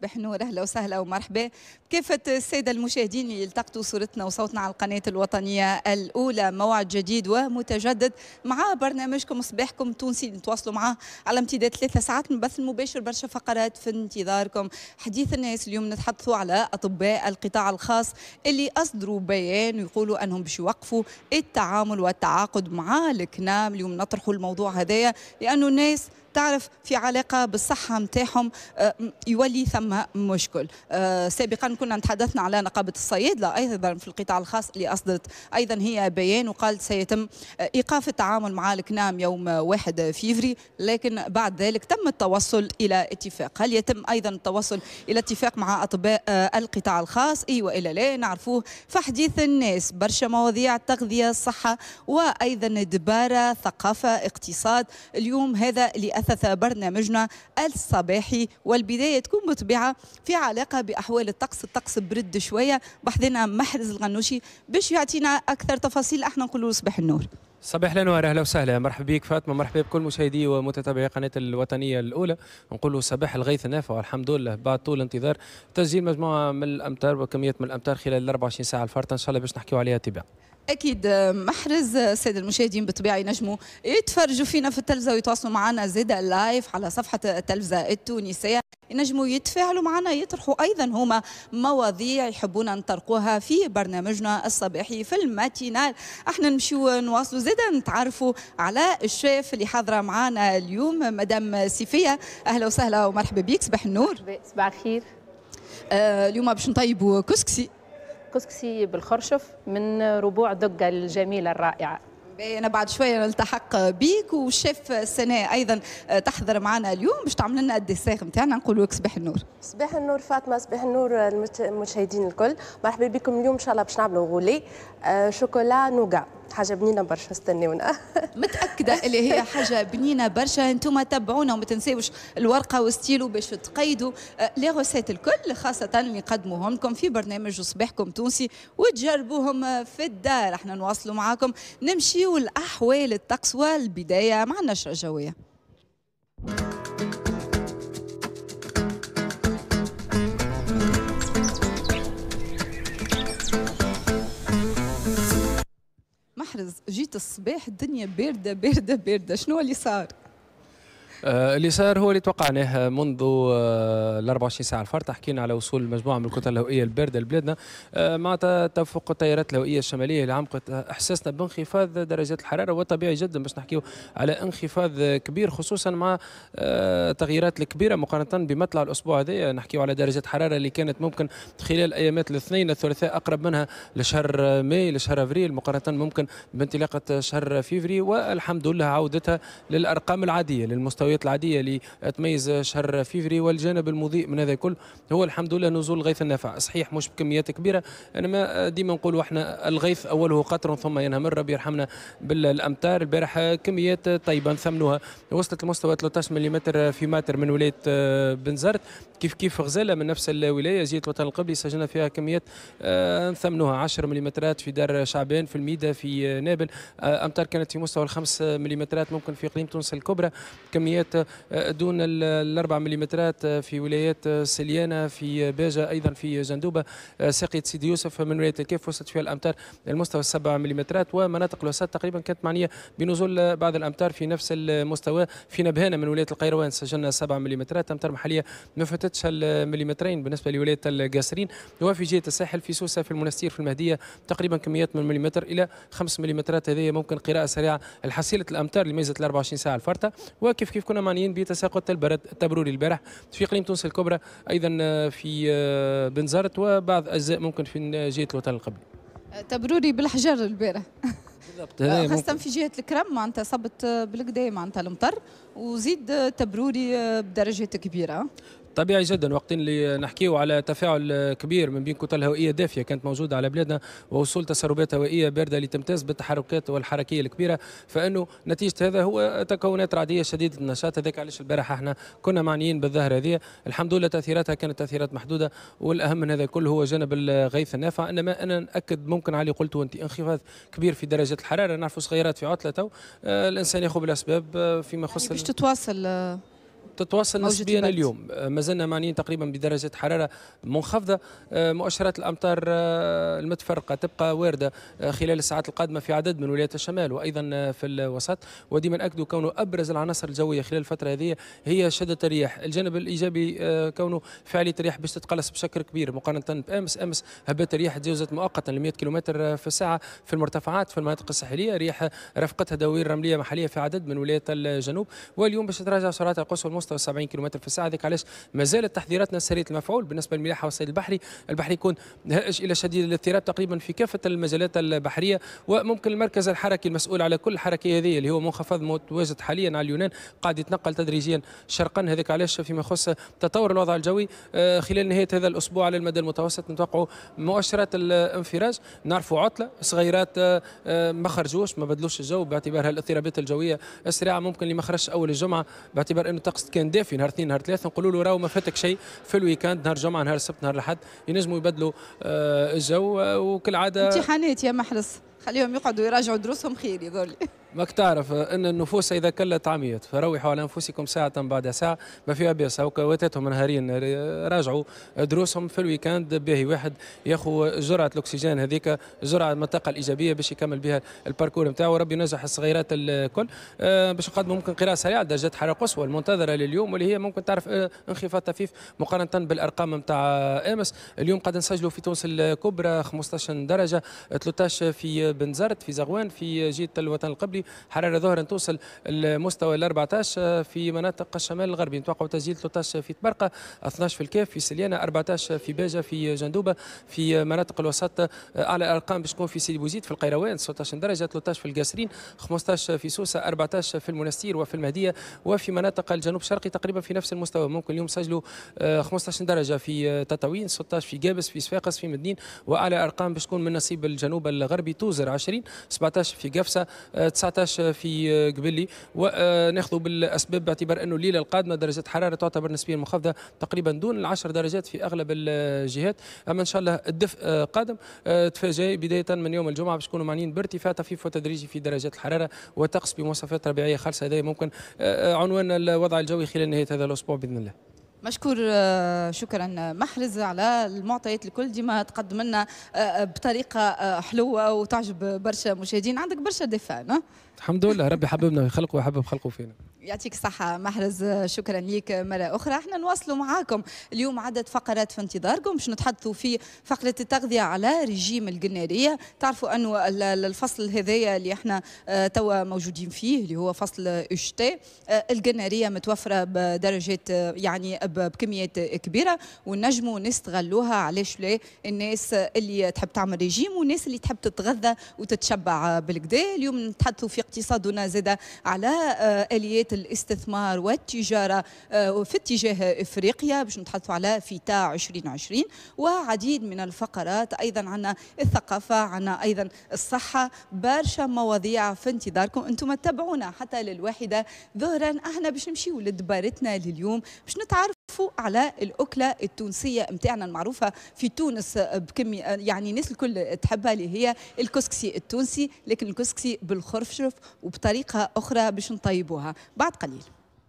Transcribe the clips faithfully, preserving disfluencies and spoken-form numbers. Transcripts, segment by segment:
صباح النور، اهلا وسهلا ومرحبا بكافة السادة المشاهدين اللي التقطوا صورتنا وصوتنا على القناة الوطنية الأولى. موعد جديد ومتجدد مع برنامجكم صباحكم تونسي نتواصلوا معاه على امتداد ثلاثة ساعات من البث المباشر. برشا فقرات في انتظاركم. حديث الناس اليوم نتحدثوا على أطباء القطاع الخاص اللي أصدروا بيان ويقولوا أنهم باش يوقفوا التعامل والتعاقد مع الكنام. اليوم نطرحوا الموضوع هذايا لأنه الناس تعرف في علاقة بالصحة متاعهم يولي ثم مشكل. سابقا كنا تحدثنا على نقابة الصيادلة أيضا في القطاع الخاص اللي أصدرت أيضا هي بيان وقالت سيتم إيقاف التعامل مع الكنام يوم واحد فيفري، لكن بعد ذلك تم التوصل إلى اتفاق. هل يتم أيضا التوصل إلى اتفاق مع أطباء القطاع الخاص؟ أي وإلا لا؟ نعرفوه في حديث الناس. برشا مواضيع: تغذية، الصحة، وأيضا دبارة، ثقافة، اقتصاد. اليوم هذا اللي أثث برنامجنا الصباحي، والبداية تكون متبعة في علاقة بأحوال الطقس. الطقس برد شوية. بحثنا محرز الغنوشي باش يعطينا أكثر تفاصيل. احنا نقولوا صباح النور. صباح الانوار، اهلا وسهلا، مرحبا بك فاطمه، مرحبا بكل مشاهدي ومتابعي قناه الوطنيه الاولى. نقولوا صباح الغيث النافع والحمد لله بعد طول انتظار تسجيل مجموعه من الامطار وكميات من الامطار خلال ال أربعة وعشرين ساعه الفارطه ان شاء الله باش نحكيو عليها تباع. أكيد محرز. السادة المشاهدين بالطبيعة ينجموا يتفرجوا فينا في التلفزة ويتواصلوا معنا زيدا لايف على صفحة التلفزة التونسية. ينجموا يتفاعلوا معنا، يطرحوا أيضا هما مواضيع يحبونا نطرقوها في برنامجنا الصباحي في الماتينال. احنا نمشيو نواصلوا زيدا نتعرفوا على الشيف اللي حاضرة معنا اليوم مدام سيفية. أهلا وسهلا ومرحبا بك. صباح النور. صباح الخير. آه اليوم باش نطيبوا كسكسي. كسكسي بالخرشف من ربوع دقة الجميلة الرائعة. أنا بعد شوية نلتحق بيك والشيف سناء أيضا تحضر معنا اليوم باش تعمل لنا الديسير نتاعنا. نقولوا لك صباح النور. صباح النور فاطمة، صباح النور المشاهدين الكل، مرحبا بكم. اليوم إن شاء الله باش نعملوا غولي آه شوكولا نوغا، حاجة بنينة برشا، استنونا. متأكدة اللي هي حاجة بنينة برشا. انتم تابعونا وما تنساوش الورقة والستيلو باش تقيدوا لي غوسيت الكل، خاصة اللي نقدموهم لكم في برنامج صباحكم تونسي وتجربوهم في الدار. احنا نواصلوا معاكم نمشيوا لأحوال الطقس، والبداية مع النشرة الجوية. محرز، جيت الصباح الدنيا باردة باردة باردة، شنو اللي صار؟ آه اللي صار هو اللي توقعناه منذ آه ال أربعة وعشرين ساعه الفارطه. حكينا على وصول مجموعه من الكتل الهوائيه البارده لبلادنا آه مع تدفق التيارات الهوائيه الشماليه اللي عمقت احساسنا بانخفاض درجات الحراره، وطبيعي جدا باش نحكيو على انخفاض كبير خصوصا مع آه التغييرات الكبيره مقارنه بمطلع الاسبوع هذا. نحكيو على درجه حراره اللي كانت ممكن خلال ايامات الاثنين الثلاثاء اقرب منها لشهر ماي لشهر افريل مقارنه ممكن بانطلاقه شهر فيفري، والحمد لله عودتها للارقام العاديه للمستوى العاديه اللي تميز شهر فيفري. والجانب المضيء من هذا الكل هو الحمد لله نزول الغيث النافع، صحيح مش بكميات كبيره، انما ديما نقولوا احنا الغيث اوله قطر ثم ينهمر، ربي يرحمنا بالامطار. البارح كميات طيبه نثمنوها، وصلت لمستوى ثلاثة عشر ملم في ماتر من ولايه بنزرت، كيف كيف غزاله من نفس الولايه جهه الوطن القبلي سجلنا فيها كميات نثمنوها عشرة ملم في دار شعبان، في الميدا، في نابل. امطار كانت في مستوى الخمس ملم ممكن في اقليم تونس الكبرى، كميات دون الأربع مليمترات في ولايات سليانة، في باجة، أيضا في جندوبة، ساقية سيدي يوسف من ولاية الكيف وصلت فيها الأمطار المستوى السبع مليمترات، ومناطق الوسط تقريبا كانت معنية بنزول بعض الأمطار في نفس المستوى. في نبهانة من ولاية القيروان سجلنا سبع مليمترات أمطار محلية ما فاتتش المليمترين بالنسبة لولاية القاسرين. وفي جهة الساحل في سوسة، في المنستير، في المهدية تقريبا كميات من مليمتر إلى خمس مليمترات. هذه ممكن قراءة سريعة الحصيلة الأمطار اللي ميزت ال أربعة وعشرين ساعة الفارطة. وكيف كيف كنا معنيين بتساقط البرد التبروري البارح في اقليم تونس الكبرى، ايضا في بنزرت وبعض اجزاء ممكن في جهه الوطن القبلي. تبروري بالحجر البارح بالضبط، خاصة في جهة الكرم معناتها صبت بالكدا معناتها المطر، وزيد تبروري بدرجات كبيرة. طبيعي جدا وقت اللي نحكيو على تفاعل كبير من بين كتل هوائيه دافيه كانت موجوده على بلادنا ووصول تسربات هوائيه بارده اللي تمتاز بالتحركات والحركيه الكبيره، فانه نتيجه هذا هو تكونات رعديه شديده النشاط. هذاك علاش البارحه احنا كنا معنيين بالظاهره هذه. الحمد لله تاثيراتها كانت تاثيرات محدوده، والاهم من هذا كله هو جانب الغيث النافع. انما انا ناكد ممكن علي قلته انت انخفاض كبير في درجات الحراره. نعرفوا صغيرات في عطله تو، آه الانسان ياخذ بالاسباب فيما يخص يعني باش تتواصل تتواصل نسبيا اليوم، ما زلنا معنيين تقريبا بدرجة حرارة منخفضة. مؤشرات الأمطار المتفرقة تبقى واردة خلال الساعات القادمة في عدد من ولايات الشمال وأيضا في الوسط، وديما نأكدوا كونه أبرز العناصر الجوية خلال الفترة هذه هي شدة الرياح. الجانب الإيجابي كونه فعالية الرياح باش تتقلص بشكل كبير مقارنة بأمس. أمس هبات الرياح تجاوزت مؤقتا ل مئة كيلومتر في الساعة في المرتفعات في المناطق الساحلية، رياح رافقتها دوائر رملية محلية في عدد من ولايات الجنوب، واليوم باش تتراجع سرعتها القصوى المستوى سبعين كيلومتر في الساعة. هذيك علاش ما زالت تحذيراتنا سرية المفعول بالنسبة للملاحة والصيد البحري. البحر يكون هائج إلى شديد الاضطراب تقريبا في كافة المجالات البحرية، وممكن المركز الحركي المسؤول على كل الحركة هذه اللي هو منخفض متواجد حاليا على اليونان قاعد يتنقل تدريجيا شرقا. هذاك علاش فيما يخص تطور الوضع الجوي خلال نهاية هذا الأسبوع على المدى المتوسط نتوقعوا مؤشرات الانفراج، نعرفوا عطلة صغيرات ما خرجوش ما بدلوش الجو باعتبارها الاضطرابات الجوية السريعة. ممكن اللي ما خرجش أول الجمعة باعتبار أنه الطقس كان دافي نهار اثنين نهار ثلاثة نقولوا له راهو ما فاتك شيء في الويكاند، نهار الجمعة نهار السبت نهار الأحد ينجموا يبدلوا الجو وكالعادة. امتحانات يا محرز خليهم يقعدوا يراجعوا دروسهم خير يظل. ماك تعرف ان النفوس اذا كلت عميت فروحوا على انفسكم ساعه بعد ساعه ما فيها بأس. واتاتهم نهارين راجعوا دروسهم في الويكاند باهي واحد ياخذ جرعه الاكسجين هذيك جرعه المنطقه الايجابيه باش يكمل بها الباركور نتاعو. ربي ينجح الصغيرات الكل باش نقدموا ممكن قراءه سريعه درجات حراره قصوى المنتظره لليوم واللي هي ممكن تعرف انخفاض طفيف مقارنه بالارقام نتاع امس. اليوم قد نسجلوا في تونس الكبرى خمسطاش درجه، ثلاثة عشر في بنزرت في زغوان في جهه الوطن القبلي، حراره ظهرا توصل المستوى ال أربعة عشر في مناطق الشمال الغربي، نتوقعوا تسجيل ثلاثة عشر في تبرقه، اثني عشر في الكاف في سليانه، أربعة عشر في باجه في جندوبه. في مناطق الوسط اعلى ارقام باش تكون في سيدي بوزيد في القيروان ستة عشر درجه، ثلاثة عشر في القاسرين، خمسة عشر في سوسه، أربعة عشر في المنستير وفي المهديه. وفي مناطق الجنوب الشرقي تقريبا في نفس المستوى، ممكن اليوم سجلوا خمسة عشر درجه في تطاوين، ستة عشر في قابس في صفاقس في مدنين، واعلى ارقام باش تكون من نصيب الجنوب الغربي توزر عشرين، سبعة عشر في قفصه، تسعة عشر في قبلي. وناخذوا بالاسباب باعتبار انه الليله القادمه درجه حراره تعتبر نسبيا منخفضه تقريبا دون العشر درجات في اغلب الجهات، اما ان شاء الله الدفء قادم. تفاجئ بدايه من يوم الجمعه باش نكونوا معنيين بارتفاع طفيف وتدريجي في درجات الحراره وطقس بمواصفات ربيعيه خالصه. هذا ممكن عنوان الوضع الجوي خلال نهايه هذا الاسبوع باذن الله. مشكور، شكرا محرز على المعطيات الكل، ديما تقدم لنا بطريقه حلوه وتعجب برشا مشاهدين. عندك برشا دفاع. الحمد لله ربي حببنا ويخلقوا ويحبب خلقه فينا. يعطيك الصحة محرز، شكرا ليك مرة أخرى. احنا نواصلوا معاكم اليوم عدد فقرات في انتظاركم باش نتحدثوا في فقرة التغذية على رجيم القنارية. تعرفوا أنه الفصل هذايا اللي احنا توا موجودين فيه اللي هو فصل الشتاء، القنارية متوفرة بدرجات يعني بكميات كبيرة ونجموا نستغلوها. علاش لا؟ الناس اللي تحب تعمل رجيم والناس اللي تحب تتغذى وتتشبع بالكدا. اليوم نتحدثوا في اقتصادنا زاد على آليات الاستثمار والتجارة في اتجاه إفريقيا باش نتحدثوا على فيتا عشرين عشرين وعديد من الفقرات. أيضا عنا الثقافة، عنا أيضا الصحة، برشا مواضيع في انتظاركم. أنتم تتابعونا حتى للواحدة ظهرا. احنا باش نمشيو لدبارتنا لليوم باش نتعرفوا على الأكلة التونسية متاعنا المعروفة في تونس بكمية، يعني الناس الكل تحبها، اللي هي الكسكسي التونسي، لكن الكسكسي بالخرفشف وبطريقة أخرى باش نطيبوها بعد قليل.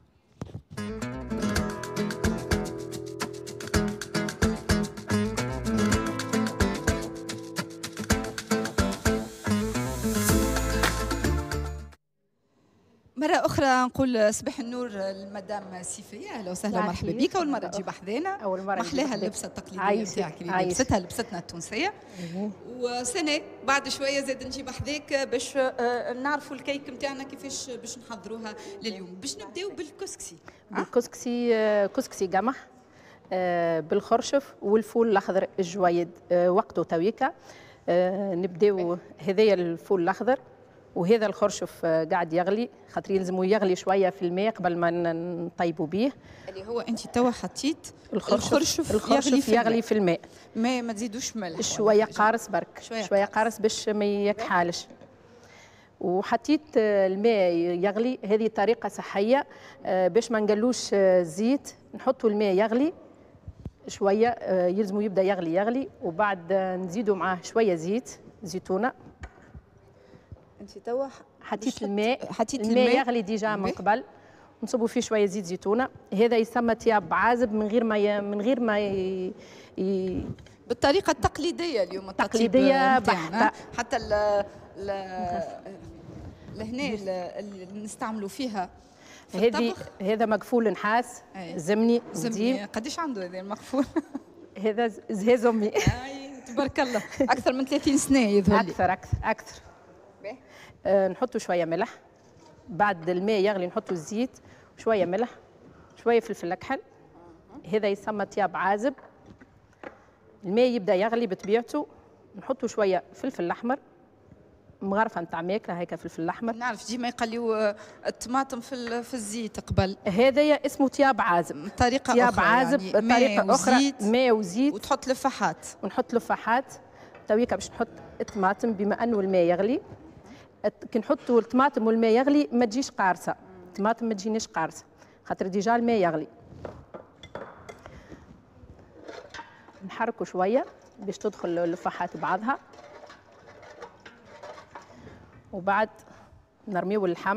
مرة أخرى نقول صباح النور للمدام سيفية، أهلا وسهلا مرحبا بك. أول مرة تجي بحذانا، أول مرة محلاها اللبسة التقليدية نتاعك اللي لبستها لبستنا التونسية. وسنة بعد شوية زاد نجي بحذاك باش نعرفوا الكيك نتاعنا كيفاش باش نحضروها لليوم. باش نبداو بالكسكسي. بالكسكسي كسكسي قمح بالخرشف والفول الأخضر الجويد وقته تويكا. نبداو هذايا الفول الأخضر وهذا الخرشف قاعد يغلي، خاطر يلزموا يغلي شويه في الماء قبل ما نطيبوا به. اللي هو انت توا حطيت الخرشف, الخرشف, الخرشف يغلي, في, يغلي في الماء، ما ما تزيدوش ملح، شويه قارص برك، شويه, شوية قارص باش ما يكحالش. وحطيت الماء يغلي، هذه طريقه صحيه باش ما نقلوش زيت. نحطوا الماء يغلي شويه، يلزموا يبدا يغلي يغلي وبعد نزيدوا معاه شويه زيت زيتونه. انت توا حطيت الماء، حطيت الماء يغلي ديجا من قبل، نصبوا فيه شويه زيت زيتونه. هذا يسمى طياب عازب من غير ما ي... من غير ما ي... ي... بالطريقه التقليديه اليوم تقليديه بحته. حتى ال ال لهنا اللي نستعملوا فيها هذه هذا مقفول نحاس زمني زمني. قديش عنده هذا المقفول؟ هذا زهاز امي. تبارك الله اكثر من ثلاثين سنه يظهر لي. اكثر اكثر اكثر. آه نحطوا شويه ملح، بعد الماء يغلي نحطوا الزيت شويه ملح شويه فلفل اكحل. هذا يسمى طياب عازب. الماء يبدا يغلي بطبيعته، نحطوا شويه فلفل احمر مغرفه نتاع ماكله هيك فلفل احمر. نعرف ديما يقليوا الطماطم في في الزيت قبل. هذايا اسمه طياب عازب. طريقه طياب اخرى عازب يعني طريقه اخرى ماء وزيت وتحط لفاحات. ونحط لفاحات تويكا باش نحط الطماطم بما انه الماء يغلي. كي نحطوا الطماطم والماء يغلي ما تجيش قارصه، الطماطم ما تجينيش قارصه خاطر ديجا الماء يغلي. نحركوا شويه باش تدخل اللفاحات بعضها، وبعد نرميو اللحم.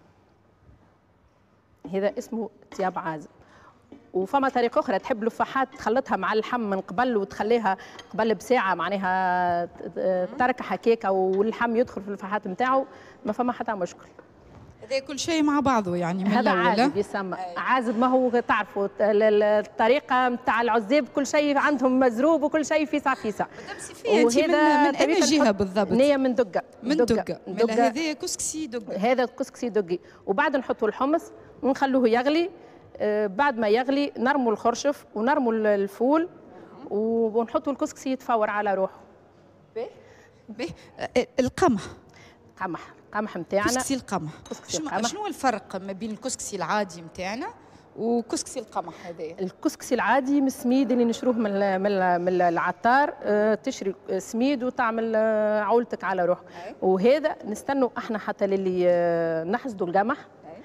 هذا اسمه طياب عازب. وفما طريقه اخرى تحب لفاحات تخلطها مع اللحم من قبل وتخليها قبل بساعه معناها تركح هكاك واللحم يدخل في اللفاحات نتاعو، ما فما حتى مشكل. هذا كل شيء مع بعضه يعني من هذا الأول. عازب يسمى عازب. ما هو تعرفوا الطريقه نتاع العزاب كل شيء عندهم مزروب وكل شيء فيسع فيسع. انت من, من اي جهه بالضبط؟ نيه من دقه. من دقه. دقه هذا كسكسي دقه. هذا كسكسي دقي. وبعد نحطوا الحمص ونخلوه يغلي. آه بعد ما يغلي نرموا الخرشف ونرموا الفول ونحطوا الكسكسي يتفور على روحه. باهي باهي. القمح قمح قمح نتاعنا. كسكسي القمح. شنو شنو الفرق ما بين الكسكسي العادي نتاعنا وكسكسي القمح هذايا؟ الكسكسي العادي من السميد اللي نشروه من من من العطار. اه تشري سميد وتعمل اه عولتك على روحك. وهذا نستنوا احنا حتى للي اه نحصدوا القمح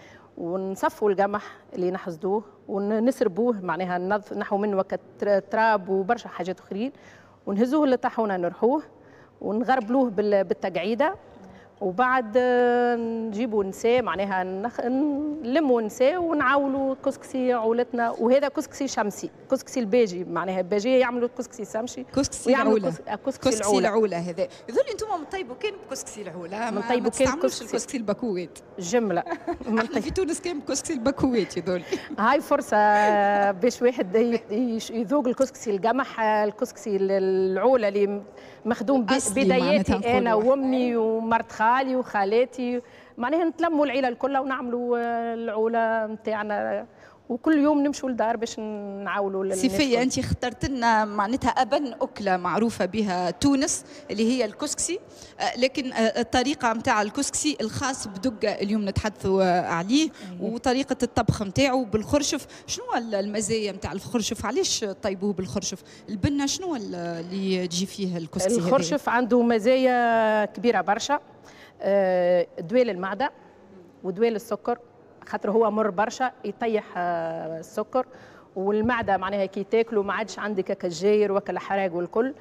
ونصفوا القمح اللي نحصدوه ونسربوه معناها نحو منه وقت تراب وبرشا حاجات اخرين ونهزوه للطاحونه نرحوه ونغربلوه بالتقعيده. وبعد نجيبوا نساء معناها نخ... نلموا نساء ونعاولوا كسكسي عولتنا. وهذا كسكسي شمسي، كسكسي الباجي معناها الباجيه يعملوا كسكسي شمسي. كسكسي العوله. كسكسي, كسكسي العوله هذا يظل انتم مطيبوا كان بكسكسي العوله. ما طيبوا كان كسكسي الكسكسي البكوات جمله. احنا في تونس كان بكسكسي البكوات يظل. هاي فرصه باش واحد يذوق الكسكسي القمح، الكسكسي العوله اللي مخدوم بداياتي انا وامي ومرت خالي وخالاتي معناها نتلموا العيله الكلها ونعملوا العوله نتاعنا وكل يوم نمشوا للدار باش نعاولوا للناس. سيفيه انت اخترت لنا معناتها ابن اكله معروفه بها تونس اللي هي الكسكسي، لكن الطريقه نتاع الكسكسي الخاص بدقه اليوم نتحدثوا عليه وطريقه الطبخ نتاعو بالخرشف. شنو المزايا نتاع الخرشف؟ علاش طيبوه بالخرشف؟ البنه شنو اللي تجي فيه الكسكسي؟ الخرشف عنده مزايا كبيره برشا. دوال المعده ودوال السكر خاطر هو مر برشا يطيح السكر والمعده معناها كي تاكلوا ما عادش عندك كالجاير وكل حراق والكل.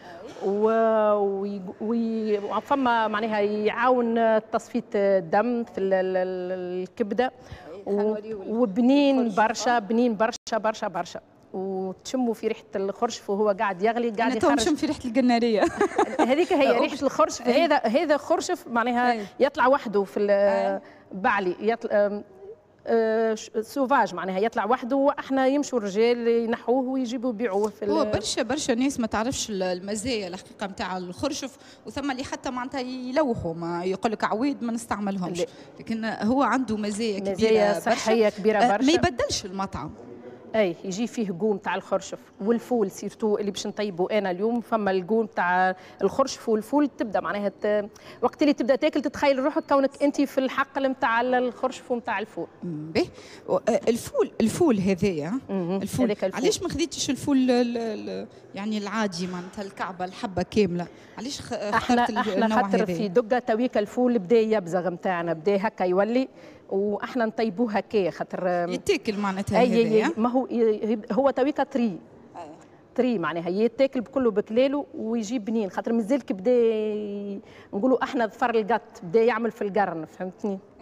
وفما معناها يعاون تصفيه الدم في الكبده وبنين برشا بنين برشا برشا برشا. وتشموا في ريحه الخرشف وهو قاعد يغلي قاعد يخرج. نشم في ريحه القناريه. هذيك هي ريحه الخرشف. هذا هذا خرشف معناها يطلع وحده في بعلي يطلع سوفاج معناها يطلع وحده واحنا يمشوا الرجال ينحوه ويجيبوا يبيعوه في. هو برشا برشا ناس ما تعرفش المزايا الحقيقه نتاع الخرشف وثم اللي حتى معناتها يلوحوا ما يقول لك عويد ما نستعملهمش، لكن هو عنده مزايا كبيره مزايا صحيه كبيره برشا. ما يبدلش المطعم. اي يجي فيه قوم تاع الخرشف والفول سيرتو اللي باش نطيبوا انا اليوم. فما القوم تاع الخرشف والفول تبدا معناها وقت اللي تبدا تاكل تتخيل روحك كونك انت في الحقل نتاع الخرشف ونتاع الفول. باهي. الفول الفول هذايا الفول علاش ما خديتش الفول يعني العادي معناتها الكعبه الحبه كامله؟ علاش اخترت النوع هذا؟ احنا خاطر في دقه تويك الفول بدا يبزغ نتاعنا بدا هكا يولي واحنا نطيبوه هكا خاطر يتاكل معناتها هذايا. ما هو هو تويكا تري تري معناها يتاكل بكله بكلالو ويجي بنين خاطر مازال كي بدا نقولوا احنا ظفر القط بدا يعمل في القرن فهمتني.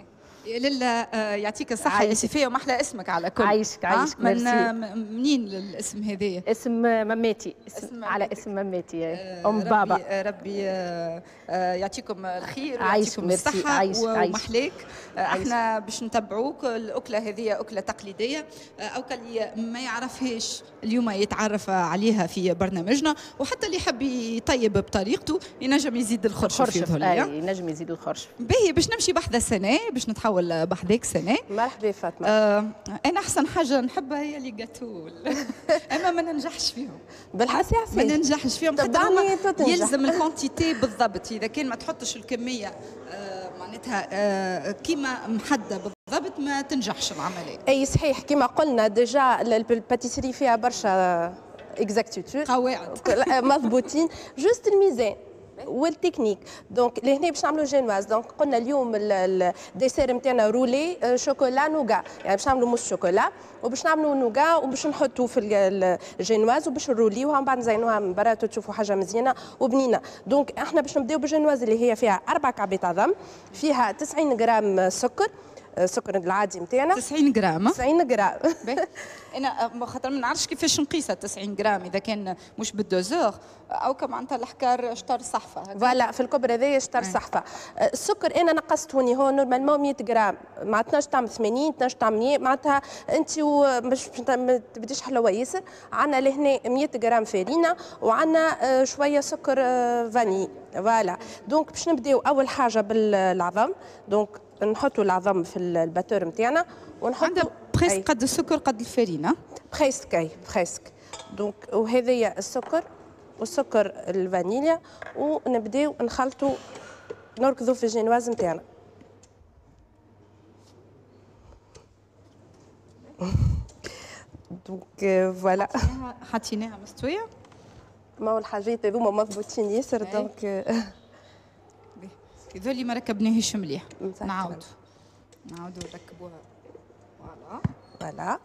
لله يعطيك الصحة يا شفية ومحلى اسمك على كل. عايشك عايشك من منين الاسم هذايا؟ اسم مماتي، اسم, اسم على اسم مماتي آه ام بابا. ربي, ربي آه يعطيكم الخير ويعطيكم الصحة عايش ومحليك. احنا باش نتبعوك. الأكلة هذه أكلة تقليدية، أو اللي ما يعرفهاش اليوم يتعرف عليها في برنامجنا، وحتى اللي يحب يطيب بطريقته ينجم يزيد الخرشف. الخرشف اي ينجم يزيد الخرشف. باهي باش نمشي بحذا سنة، باش نتحول بحذاك سنة. مرحبا فاطمه. آه انا احسن حاجه نحبها هي اللي جاتول اما ما ننجحش فيهم بالحسي ما ننجحش فيهم حتى يلزم الكونتيتي بالضبط. اذا كان ما تحطش الكميه آه معناتها آه كيما محدده بالضبط ما تنجحش العمليه. اي صحيح كيما قلنا ديجا الباتيسري فيها برشا اكزاكتيتود قواعد مضبوطين، جوست الميزان والتكنيك. دونك لهنا باش نعملوا جينواز. دونك قلنا اليوم الديسير نتاعنا رولي شوكولا نوغا، يعني باش نعملوا موس شوكولا وباش نعملوا نوغا وباش نحطوا في الجينواز وباش نروليوها ومن بعد نزينوها من برا تشوفوا حاجه مزيانه وبنينه. دونك احنا باش نبداو بالجينواز اللي هي فيها اربع كعبات عظم، فيها تسعين غرام سكر، السكر العادي نتاعنا تسعين غرام. تسعين غرام انا خاطر ما نعرفش كيفاش نقيسها تسعين غرام، اذا كان مش بالدوزور او معناتها الحكار شطر صحفه فوالا في الكبر هذايا شطر صحفه. السكر انا نقصتوني هو نورمالمون مية غرام، ما تنجم تعمل ثمانين تنجم تعمل مية، معناتها انت باش ما تبديش حلوه ياسر. عندنا لهنا مية غرام فارينه وعندنا شويه سكر فاني. فوالا دونك باش نبداو اول حاجه بالعظم. دونك نحطوا العظم في الباتور نتاعنا ونحطوا عندها بريسك قد السكر قد الفارينه بريسك اي بريسك. دونك وهذايا السكر والسكر الفانيليا ونبداو نخلطوا نركضوا في الجينواز نتاعنا. دونك فوالا حطيناها مستويه. ما هو الحاجات هذوما مضبوطين ياسر. دونك هذولي ما ركبناهيش مليح، نعاودوا نعاودوا نركبوها. فوالا فوالا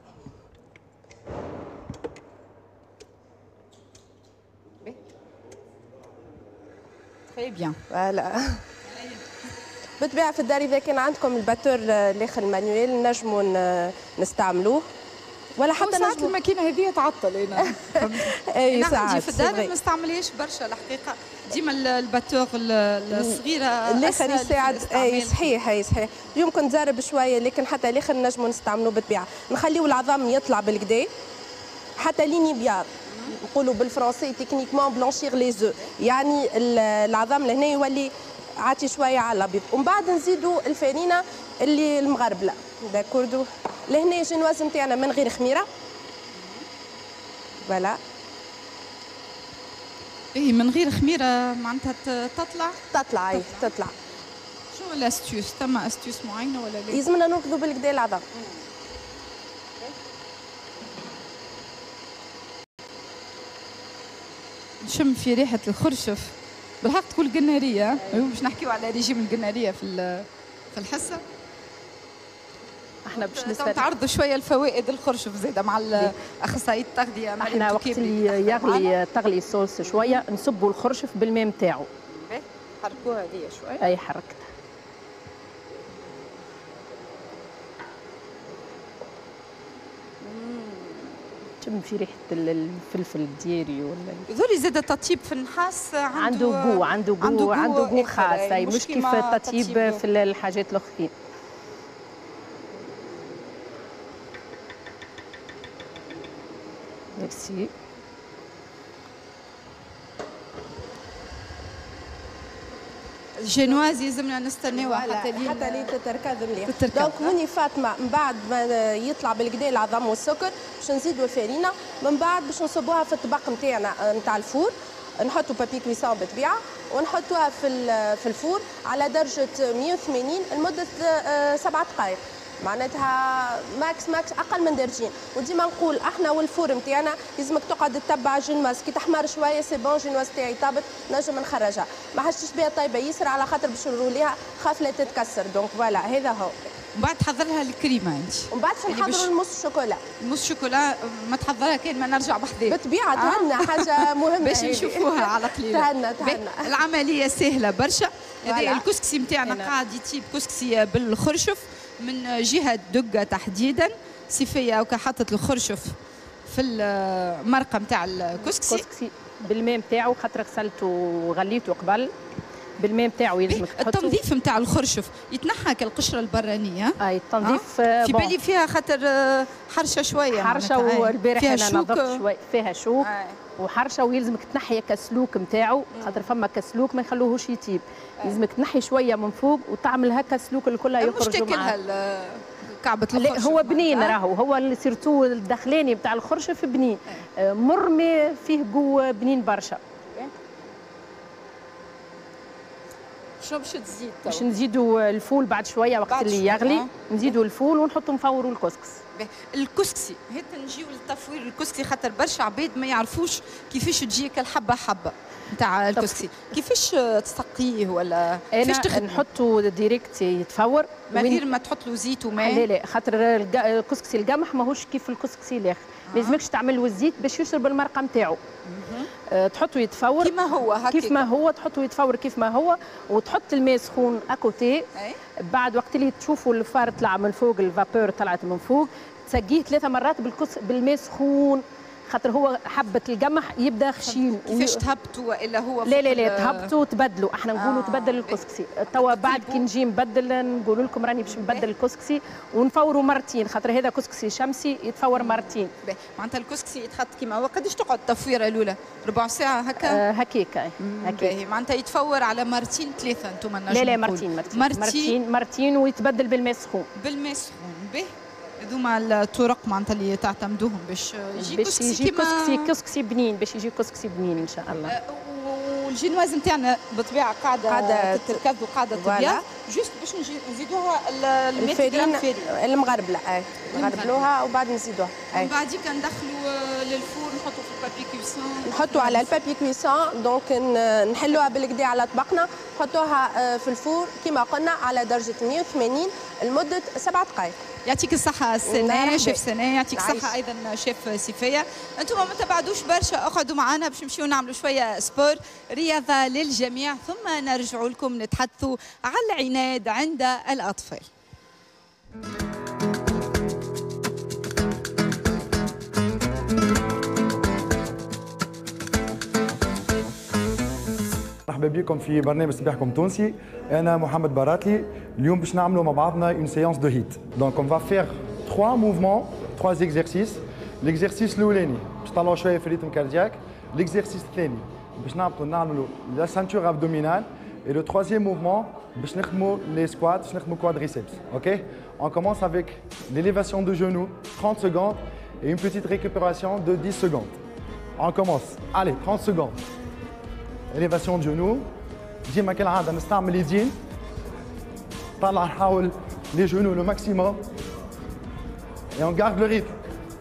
تري بيان. فوالا بالطبيعه في الدار اذا كان عندكم الباتور الاخر المانيويل نجموا نستعملوه، ولا حتى ساعات الماكينه هذه تعطل. انا اي ساعات في الدار ما نستعملهاش برشا الحقيقه، ديما الباتور الصغيره الاخر يساعد. اي صحيح اي صحيح يمكن تزرب شويه، لكن حتى الاخر نجموا نستعملوه بالطبيعه. نخليو العظام يطلع بالكدا حتى لين يبيض، نقولوا بالفرنسي تكنيكمون بلانشيغ لي زو، يعني العظام لهنا يولي عاطي شويه على الابيض، ومن بعد نزيدوا الفارينه اللي المغربله. داكوردو لهنا جينواز نتاعنا من غير خميره. فوالا ايه من غير خميره معناتها تطلع تطلع اي تطلع. شنو الاستيوس؟ ثم استيوس معينه ولا لا؟ يلزمنا نركضوا بالكدا العظام. نشم في ريحه الخرشف بالحق تقول قناريه. باش نحكيو على ريجيم القناريه في في الحصه. احنا باش نستعرضوا تعرضوا شويه الفوائد الخرشف زاده مع اخصائيه التغذيه. احنا وقت اللي يغلي تغلي الصوص شويه نصبوا الخرشف بالماء نتاعو. حركوها هذه شويه. اي حركتها. تشم في ريحه الفلفل الديري ولا ذولي زاد التطيب في النحاس عنده عنده جو عنده جو عنده جو خاص، اي مش كيف التطيب في الحاجات الاخرين. ميرسي. الجينواز يلزمنا نستناوها حتى لين حتى لين تتركز مليح. دونك هوني فاطمه من بعد ما يطلع بالكدا العظم والسكر باش نزيدوا الفارينه، من بعد باش نصبوها في الطبق نتاعنا نتاع الفور، نحطوا بابي كويسون بالطبيعه ونحطوها في في الفور على درجه مية وثمانين لمده سبع دقائق، معناتها ماكس ماكس اقل من درجين. وديما نقول احنا والفور نتاعنا لازمك تقعد تتبع جينواز كي تحمر شويه سي بون جينواز تاعي طابت نجم نخرجها، ما حشتش بها طيبه ياسر على خاطر باش نروليها خاف لا تتكسر. دونك فوالا هذا هو. ومن بعد تحضر لها الكريمه انت. ومن بعد نحضروا الموس شوكولا. الموس شوكولا ما تحضرها كان ما نرجع بحذاك. بالطبيعه تهنا آه. حاجه مهمه باش نشوفوها على قليله. تهنا تهنا. العمليه سهله برشا. هذا الكسكسي نتاعنا قاعد يطيب كسكسي بالخرشف. من جهه دقه تحديدا سيفيه وكا حطت الخرشف في المرقه نتاع الكسكسي. الكسكسي بالماء نتاعو خاطر غسلته وغليته قبل بالماء نتاعو يلزمك تحطه. التنظيف نتاع الخرشف يتنحى كالقشره البرانيه. اي التنظيف آه. في بالي فيها خاطر حرشه شويه حرشه والبارح انا نظفت شويه فيها شوك آه. وحرشه ويلزمك تنحي كسلوك نتاعو خاطر فما كسلوك ما يخلوهوش يطيب. آه. يلزمك تنحي شويه من فوق وتعمل هكا السلوك الكل يخرجوا معاه. كعبة الخرشف هو بنين راهو هو اللي سيرتو الداخلاني نتاع الخرشف بنين آه. مرمي فيه قوه بنين برشا. شنو باش تزيد؟ باش نزيدوا الفول بعد شويه وقت بعد اللي يغلي آه. نزيدوا الفول ونحطوا نفوروا الكسكس. الكسكسي هيك نجيو للتفوير الكسكسي خاطر برشا عباد ما يعرفوش كيفاش تجي كالحبه حبه نتاع الكسكسي، كيفاش تسقيه ولا كيفاش تخدمه؟ نحطوا ديريكت يتفور من غير ما تحط له زيت وماء. لا لا خاطر الكسكسي القمح ماهوش كيف الكسكسي الاخر، آه. لازمكش تعمل له الزيت باش يشرب المرقه نتاعو. أه تحطه يتفور كيف ما هو هكا كيف ما هو تحطه يتفور كيف ما هو وتحط الماء سخون اكوتي. بعد وقت اللي تشوفوا الفار طلع من فوق الفابور طلعت من فوق تسقيه ثلاثة مرات بالكس بالماء سخون خاطر هو حبه القمح يبدا خشين. كيفاش تهبطوا والا هو لا لا لا تهبطوا وتبدلوا احنا نقولوا آه. تبدل الكسكسي توا بعد كي نجي نبدل نقول لكم راني باش نبدل الكسكسي ونفوروا مرتين خاطر هذا كسكسي شمسي يتفور مرتين. معناتها الكسكسي يتحط كيما هو قداش تقعد التفويره الاولى؟ ربع ساعه هكا؟ آه هكاك هكاك معناتها يتفور على مرتين ثلاثه انتم لا لا مرتين مرتين مرتين مرتين, مرتين ويتبدل بالماء سخون بالماء سخون. باهي هذوما الطرق معناتها اللي تعتمدوهم باش يجي باش كسكسي يجي كسكسي كسكسي بنين باش يجي كسكسي بنين ان شاء الله. أه والجينواز نتاعنا بالطبيعه قاعده قاعده تركز وقاعده تبيع جوست باش نزيدوها الفارين المغربله اي نغربلوها وبعد نزيدوها من بعد ندخلوا للفور نحطوا في البابي كويسون نحطوا على البابي كويسون دونك نحلوها بالكدا على طبقنا نحطوها في الفور كما قلنا على درجه مية وثمانين لمده سبع دقائق. يعطيك الصحة سناء شيف سناء يعطيك الصحة أيضا شيف سيفية. أنتم ما تبعدوش برشا اقعدوا معنا باش نمشيو نعملوا شوية سبور رياضة للجميع ثم نرجع لكم نتحدثوا على العناد عند الأطفال. مرحبا بكم في برنامج صباحكم تونسي. انا محمد براتلي. اليوم باش نعملوا مع بعضنا une séance de hit. Donc on va faire trois mouvements, trois exercices. L'exercice الاولاني باش نطلعوا شويه في الريتم كاردياك. L'exercice الثاني باش نعملوا نعملوا la ceinture abdominale. Et le troisième mouvement باش نخدموا les squats, باش نخدموا quadriceps. OK? On commence avec l'élévation de genou, trente secondes et une petite récupération de dix secondes. On commence. Allez, trente secondes. Élévation de genou. ديما كالعاده نستعمل اليدين. طلع نحاول les genoux le maximum. Et on garde le rythme.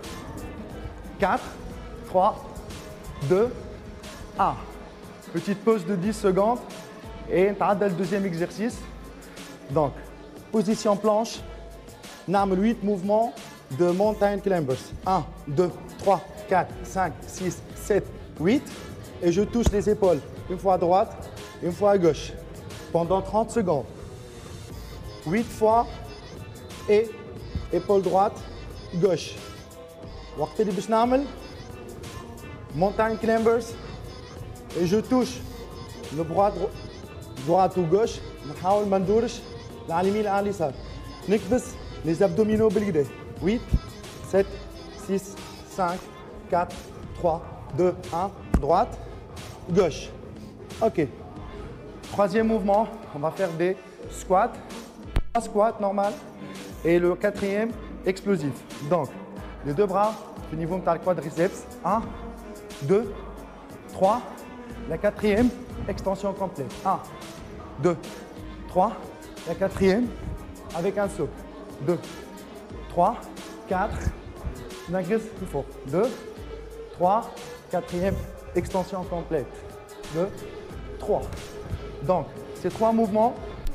quatre, trois, deux, un. Petite pause de dix secondes. Et نتعدى le deuxième exercice. Donc, position planche. نعمل huit mouvements de mountain climbers. un, deux, trois, quatre, cinq, six, sept, huit. Et je touche les épaules. Une fois à droite, une fois à gauche. Pendant trente secondes. huit fois et épaule droite, gauche. وقت اللي باش نعمل mountain climbers et je touche le bras droite ou gauche. نحاول ما ندورش على اليمين على اليسار. نكبس les abdominaux بالكدا. huit, sept, six, cinq, quatre, trois, deux, un. Droite, gauche. Ok. Troisième mouvement, on va faire des squats. Trois squats normal. Et le quatrième, explosif. Donc, les deux bras au niveau de le quadriceps. un, deux, trois. La quatrième, extension complète. un, deux, trois. La quatrième, avec un saut. deux, trois, quatre. Il faut. deux, trois. Quatrième, extension complète. deux, trois. Donc, ces trois mouvements,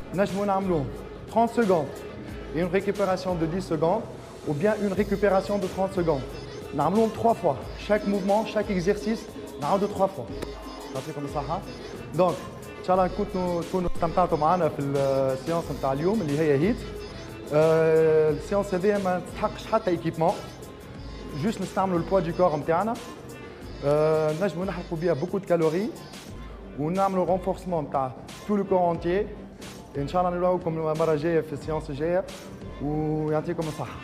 trente secondes et une récupération de dix secondes ou bien une récupération de trente secondes. Nous trois fois. Chaque mouvement, chaque exercice, nous trois fois. comme ça. Donc, Inch'Allah, nous allons nous استمتعتوا معنا في السيانس نتاع اليوم اللي هي هيت. السيونس هذيا ما تستحقش حتى ايكيبمون، جوست نستعملوا البوا دي كور نتاعنا، نجموا نحرقوا بها بوكو دو كالوري ونعملوا رونفورسمون نتاع تو لو كور انتيي. ان شاء الله نلقاوكم المره الجايه في السيونس الجايه ويعطيكم الصحه.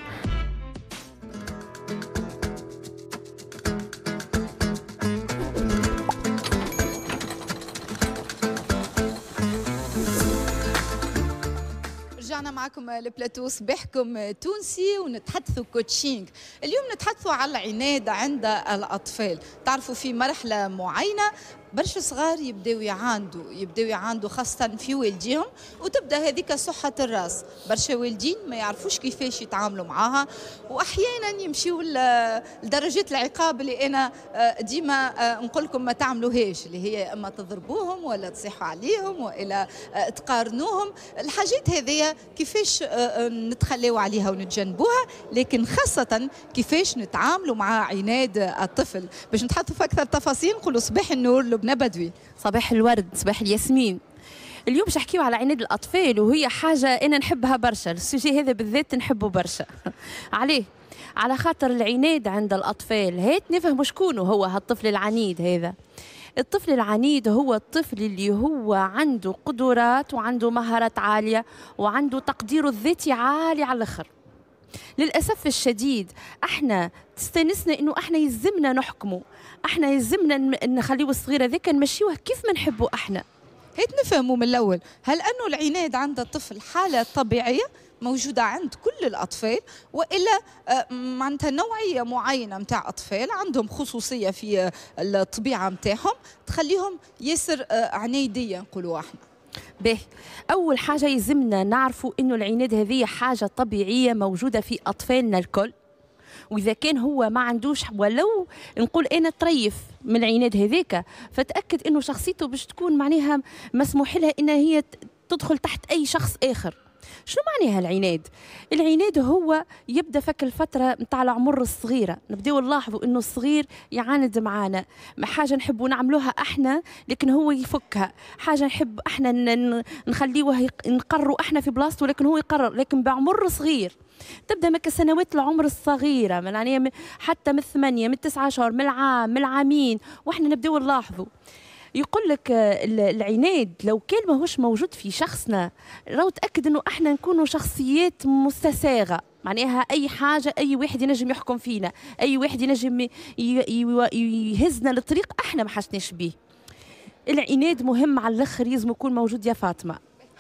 رجعنا معكم لبلاتو صباحكم تونسي ونتحدثوا كوتشينج. اليوم نتحدثوا على العناد عند الأطفال. تعرفوا في مرحلة معينة برشا صغار يبداو يعاندوا يبداو يعاندوا خاصة في والديهم، وتبدا هذيك صحة الراس. برشا والدين ما يعرفوش كيفاش يتعاملوا معاها، واحيانا يمشيوا لدرجات العقاب اللي انا ديما نقول لكم ما تعملوهاش، اللي هي اما تضربوهم ولا تصيحوا عليهم والا تقارنوهم. الحاجات هذيا كيفاش نتخلوا عليها ونتجنبوها، لكن خاصة كيفاش نتعاملوا مع عناد الطفل. باش نتحدثوا في اكثر تفاصيل نقولوا صباح النور لبنى بدوي. صباح الورد، صباح الياسمين. اليوم باش نحكيو على عناد الاطفال، وهي حاجه انا نحبها برشا، السوجي هذا بالذات نحبه برشا. عليه؟ على خاطر العناد عند الاطفال، هات نفهم شكون هو هالطفل العنيد هذا. الطفل العنيد هو الطفل اللي هو عنده قدرات وعنده مهارات عاليه وعنده تقديره الذاتي عالي على الاخر. للاسف الشديد احنا تستانسنا انه احنا يلزمنا نحكمه، احنا يلزمنا نخليه الصغير هذاك نمشيوه كيف ما نحبوا احنا. هيك نفهموا من الاول، هل انه العناد عند الطفل حاله طبيعيه موجوده عند كل الاطفال، والا معناتها نوعيه معينه نتاع اطفال عندهم خصوصيه في الطبيعه نتاعهم تخليهم ياسر عنيديه نقولوا احنا؟ به أول حاجة يلزمنا نعرفوا إنه العناد هذه حاجة طبيعية موجودة في أطفالنا الكل، وإذا كان هو ما عندوش ولو نقول أنا طريف من العناد هذاك، فتأكد إنه شخصيته باش تكون معناها مسموح لها إنها هي تدخل تحت أي شخص آخر. شنو معناها العناد؟ العناد هو يبدا فك الفتره نتاع العمر الصغيره، نبداو نلاحظوا انه الصغير يعاند معانا، حاجه نحبوا نعملوها احنا لكن هو يفكها، حاجه نحب احنا نخليوه نقرروا احنا في بلاصته لكن هو يقرر، لكن بعمر صغير. تبدا من سنوات العمر الصغيره، من يعني حتى من ثمانيه من تسعة اشهر من العام من العامين، واحنا نبداو نلاحظوا. يقول لك العناد لو كان ماهوش موجود في شخصنا، راهو تأكد انه احنا نكونوا شخصيات مستساغه، معناها اي حاجه اي واحد ينجم يحكم فينا، اي واحد ينجم يهزنا للطريق احنا ما حسناش بيه. العناد مهم على الاخر، يلزم يكون موجود يا فاطمه.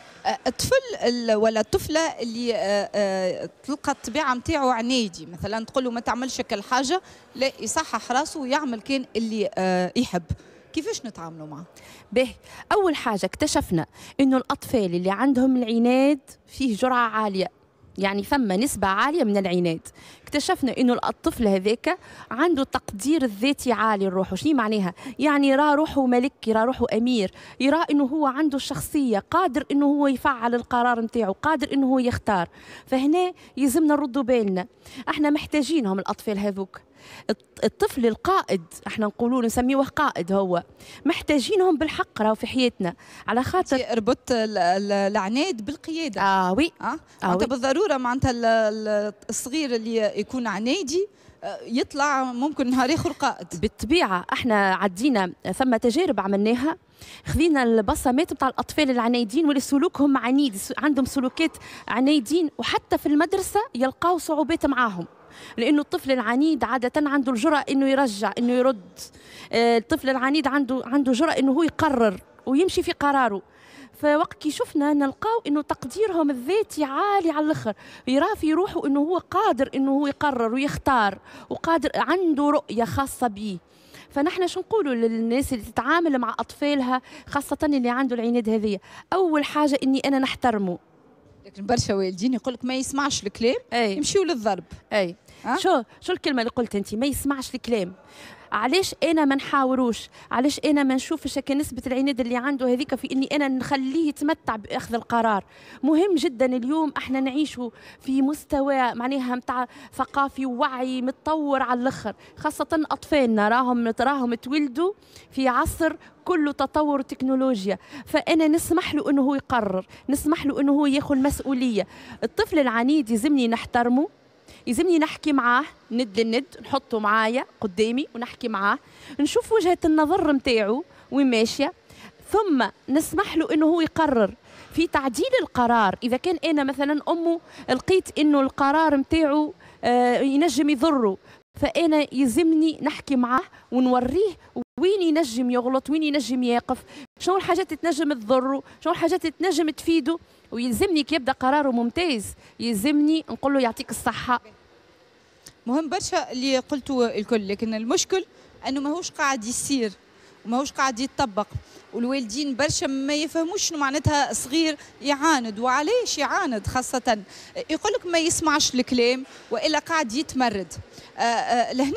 الطفل ولا الطفله اللي تلقى الطبيعه نتاعو عنيدي، مثلا تقول له ما تعملش كل حاجه، لا يصحح راسه ويعمل كان اللي يحب، كيفاش نتعاملوا معه؟ به أول حاجة اكتشفنا إنه الأطفال اللي عندهم العناد فيه جرعة عالية، يعني ثم نسبة عالية من العناد. اكتشفنا إنه الطفل هذاك عنده تقدير الذاتي عالي لروحه. شنو معناها؟ يعني يرى روحه ملك، يرى روحه أمير، يرى إنه هو عنده الشخصية، قادر إنه هو يفعل القرار نتاعو، قادر إنه هو يختار. فهنا يلزمنا نردوا بالنا، احنا محتاجينهم الأطفال هذوك. الطفل القائد احنا نقولوا نسميوه قائد، هو محتاجينهم بالحق راهو في حياتنا، على خاطر ربط العناد بالقياده. اه وي اه معناتها بالضروره معناتها الصغير اللي يكون عنادي يطلع ممكن نهار اخر قائد. بالطبيعه احنا عدينا ثم تجارب عملناها، خذينا البصمات بتاع الاطفال العنيدين واللي سلوكهم عنيد، عندهم سلوكات عنيدين، وحتى في المدرسه يلقاو صعوبات معاهم، لأنه الطفل العنيد عادة عنده الجرأة إنه يرجع إنه يرد. الطفل العنيد عنده عنده جرأة إنه هو يقرر ويمشي في قراره. فوقت كي شفنا نلقاو إنه تقديرهم الذاتي عالي على الآخر، يرى في روحه إنه هو قادر إنه هو يقرر ويختار، وقادر عنده رؤية خاصة به. فنحن شو نقولوا للناس اللي تتعامل مع أطفالها خاصة اللي عنده العناد هذه؟ أول حاجة إني أنا نحترمه. لكن برشا والدين يقول لك ما يسمعش الكلام، أي. يمشيوا للضرب. اي أه؟ شو شو الكلمه اللي قلت انت؟ ما يسمعش الكلام. علاش انا ما نحاوروش؟ علاش انا ما نشوفش هكا نسبه العناد اللي عنده هذيك في اني انا نخليه يتمتع باخذ القرار؟ مهم جدا اليوم احنا نعيشوا في مستوى معناها نتاع ثقافي ووعي متطور على الاخر، خاصه اطفالنا راهم راهم تولدوا في عصر كله تطور وتكنولوجيا، فانا نسمح له انه هو يقرر، نسمح له انه هو ياخذ المسؤوليه. الطفل العنيد يلزمني نحترمه، يلزمني نحكي معاه ند للند، نحطه معايا قدامي ونحكي معاه، نشوف وجهه النظر نتاعو وين ماشيه، ثم نسمح له انه هو يقرر. في تعديل القرار، اذا كان انا مثلا امه لقيت انه القرار نتاعو آه ينجم يضره، فانا يلزمني نحكي معاه ونوريه وين ينجم يغلط، وين ينجم يقف، شنو الحاجات اللي تنجم تضره، شنو الحاجات اللي تنجم تفيده، ويلزمني كي يبدا قراره ممتاز يلزمني نقول له يعطيك الصحه. مهم برشا اللي قلته الكل، لكن المشكل انه ماهوش قاعد يصير وماهوش قاعد يتطبق، والوالدين برشا ما يفهموش شنو معناتها صغير يعاند وعلاش يعاند، خاصة يقول لك ما يسمعش الكلام والا قاعد يتمرد. آه آه لهنا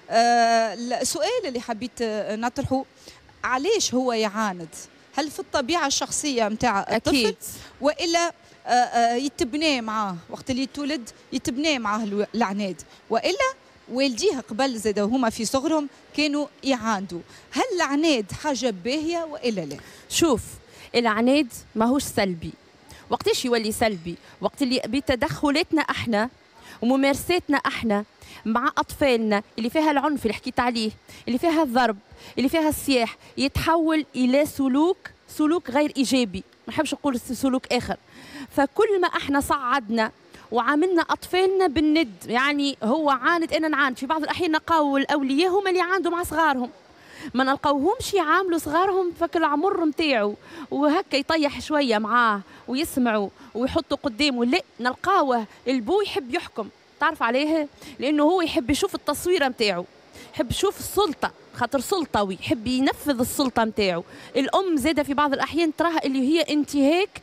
آه السؤال اللي حبيت نطرحه، علاش هو يعاند؟ هل في الطبيعة الشخصية متاع الطفل أكيد. والا آه آه يتبناه معاه وقت اللي يتولد يتبناه معاه العناد، والا والديه قبل زاد هما في صغرهم كانوا يعاندوا؟ هل العناد حاجه باهيه والا لا؟ شوف، العناد ماهوش سلبي. وقتاش يولي سلبي؟ وقت اللي بتدخلاتنا احنا وممارساتنا احنا مع اطفالنا اللي فيها العنف اللي حكيت عليه، اللي فيها الضرب، اللي فيها الصياح، يتحول الى سلوك سلوك غير ايجابي، ما نحبش نقول سلوك اخر. فكل ما احنا صعدنا وعاملنا اطفالنا بالند، يعني هو عاند انا نعاند، في بعض الاحيان نلقاو الاولياء هما اللي يعاندوا مع صغارهم، ما نلقاوهمش يعاملوا صغارهم فك العمر نتاعو وهكا يطيح شويه معاه ويسمعوا ويحطوا قدامه، لا نلقاوه البو يحب يحكم. تعرف عليه؟ لانه هو يحب يشوف التصويره نتاعو، يحب يشوف السلطه، خاطر سلطوي يحب ينفذ السلطه نتاعو. الام زاده في بعض الاحيان تراها اللي هي انتهاك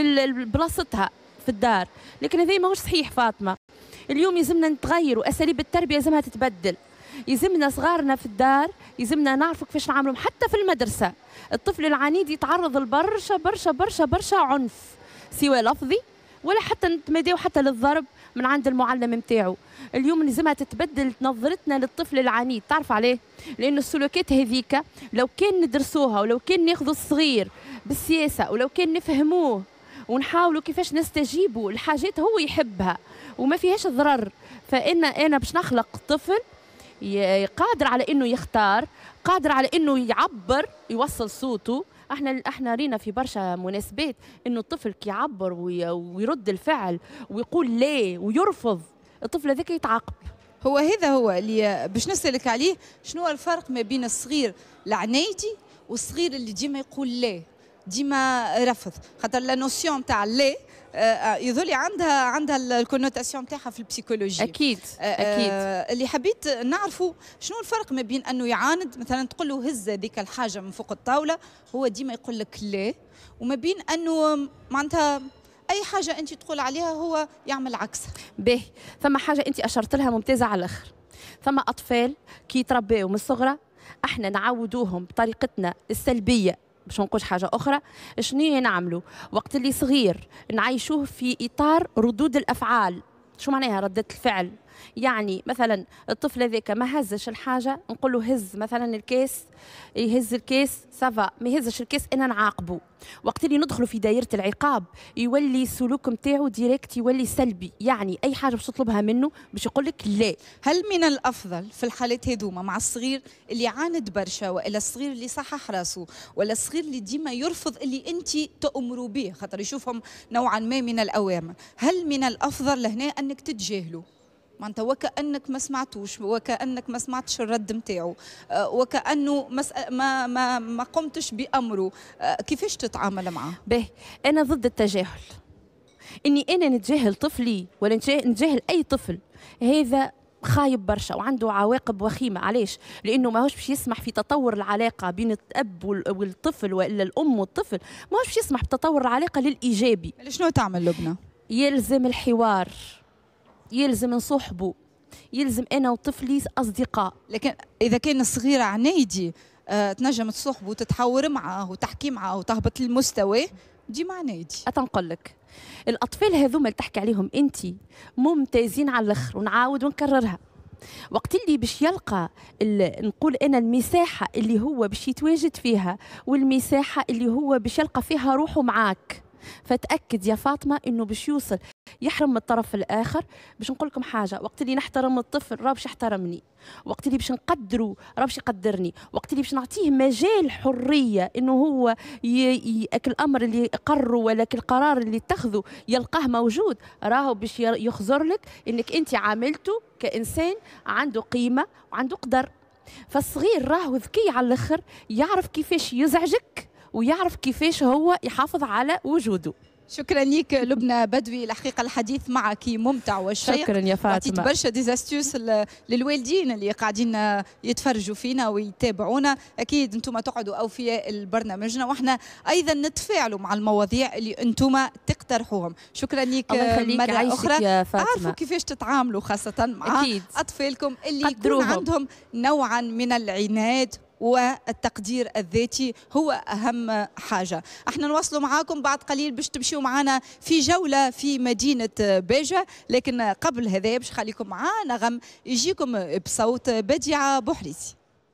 لبلاصتها في الدار، لكن هذا ماهوش صحيح فاطمه. اليوم يلزمنا نتغيروا، اساليب التربيه لازمها تتبدل، يلزمنا صغارنا في الدار يلزمنا نعرفوا كيفاش نعاملهم. حتى في المدرسه الطفل العنيد يتعرض لبرشا برشا برشا برشا عنف، سواء لفظي ولا حتى نتماداو حتى للضرب من عند المعلم نتاعو. اليوم لازمها تتبدل نظرتنا للطفل العنيد. تعرف عليه؟ لأن السلوكات هذيك لو كان ندرسوها ولو كان ناخذوا الصغير بالسياسة ولو كان نفهموه ونحاولوا كيفاش نستجيبوا لحاجات هو يحبها وما فيهاش ضرر، فإن أنا باش نخلق طفل قادر على إنه يختار، قادر على إنه يعبر، يوصل صوته. احنا احنا رينا في برشا مناسبات انه الطفل كي يعبر ويرد الفعل ويقول لا ويرفض، الطفل هذاك يتعاقب. هو هذا هو اللي باش نسألك عليه، شنو هو الفرق ما بين الصغير العنيدي والصغير اللي ديما يقول لا، ديما رفض؟ خاطر لا نوسيون تاع لا يظل عندها عندها الكونوتاسيون نتاعها في البسيكولوجي. اكيد اكيد. اللي حبيت نعرفوا شنو الفرق ما بين انه يعاند، مثلا تقول له هز هذيك الحاجه من فوق الطاوله هو ديما يقول لك لا، وما بين انه معناتها اي حاجه انت تقول عليها هو يعمل عكسها. باهي، ثم حاجه انت اشرت لها ممتازه على الاخر. ثم اطفال كي يتربوا من الصغرى احنا نعودوهم بطريقتنا السلبيه، باش نقولش حاجه اخرى. شنو نعملوا وقت اللي صغير؟ نعيشوه في اطار ردود الافعال. شو معناها ردة الفعل؟ يعني مثلا الطفل هذاك ما هزش الحاجه نقول له هز مثلا الكاس، يهز الكاس سافا، ما يهزش الكاس انا نعاقبه. وقت اللي ندخلوا في دائره العقاب يولي السلوك نتاعو ديريكت يولي سلبي، يعني اي حاجه باش تطلبها منه باش يقول لك لا. هل من الافضل في الحالات هذوما مع الصغير اللي يعاند برشا، والا الصغير اللي صحح راسه، ولا الصغير اللي ديما يرفض اللي انت تأمروا به خاطر يشوفهم نوعا ما من الاوامر، هل من الافضل لهنا انك تتجاهلوا؟ معناتها وكأنك ما سمعتوش، وكأنك ما سمعتش الرد نتاعو، وكأنه ما ما ما قمتش بأمره، كيفاش تتعامل معه؟ باهي، أنا ضد التجاهل. إني أنا نتجاهل طفلي ولا نتجاهل أي طفل، هذا خايب برشا وعنده عواقب وخيمة. علاش؟ لأنه ماهوش باش يسمح في تطور العلاقة بين الأب والطفل وإلا الأم والطفل، ماهوش باش يسمح بتطور العلاقة للإيجابي. شنو تعمل لبنى؟ يلزم الحوار، يلزم نصحبه، يلزم انا وطفلي اصدقاء. لكن اذا كان الصغيره عنيدي أه تنجم تصحبه وتتحاور معه وتحكي معه وتهبط للمستوى ديما عنيدي. اتنقول لك الاطفال هذوما اللي تحكي عليهم انت ممتازين على الاخر، ونعاود ونكررها. وقت اللي باش يلقى نقول انا المساحه اللي هو باش يتواجد فيها والمساحه اللي هو باش يلقى فيها روحه معاك، فتاكد يا فاطمه انه باش يوصل يحرم من الطرف الاخر. باش نقول لكم حاجه، وقت اللي نحترم الطفل راه باش يحترمني، وقت اللي باش نقدره راه باش يقدرني، وقت اللي باش نعطيه مجال حريه انه هو ياك الامر اللي يقرره ولا القرار اللي اتخذه يلقاه موجود، راهو باش يخزر لك انك انت عاملته كانسان عنده قيمه وعنده قدر. فالصغير راهو ذكي على الاخر، يعرف كيفاش يزعجك ويعرف كيفاش هو يحافظ على وجوده. شكرا ليك لبنى بدوي، الحقيقه الحديث معك ممتع وشيق. شكرا يا فاطمه. عطيت برشا ديزاستيوس للوالدين اللي قاعدين يتفرجوا فينا ويتابعونا. اكيد انتم تقعدوا اوفياء لبرنامجنا، واحنا ايضا نتفاعلوا مع المواضيع اللي انتم تقترحوهم. شكرا ليك مره اخرى. عارفوا كيفاش تتعاملوا خاصه مع أكيد. اطفالكم اللي يكون عندهم نوعا من العناد والتقدير الذاتي هو أهم حاجة. احنا نواصلوا معاكم بعد قليل باش تمشيوا معنا في جولة في مدينة بيجة، لكن قبل هذا باش خليكم معانا نغم يجيكم بصوت بديعة بوحريسي.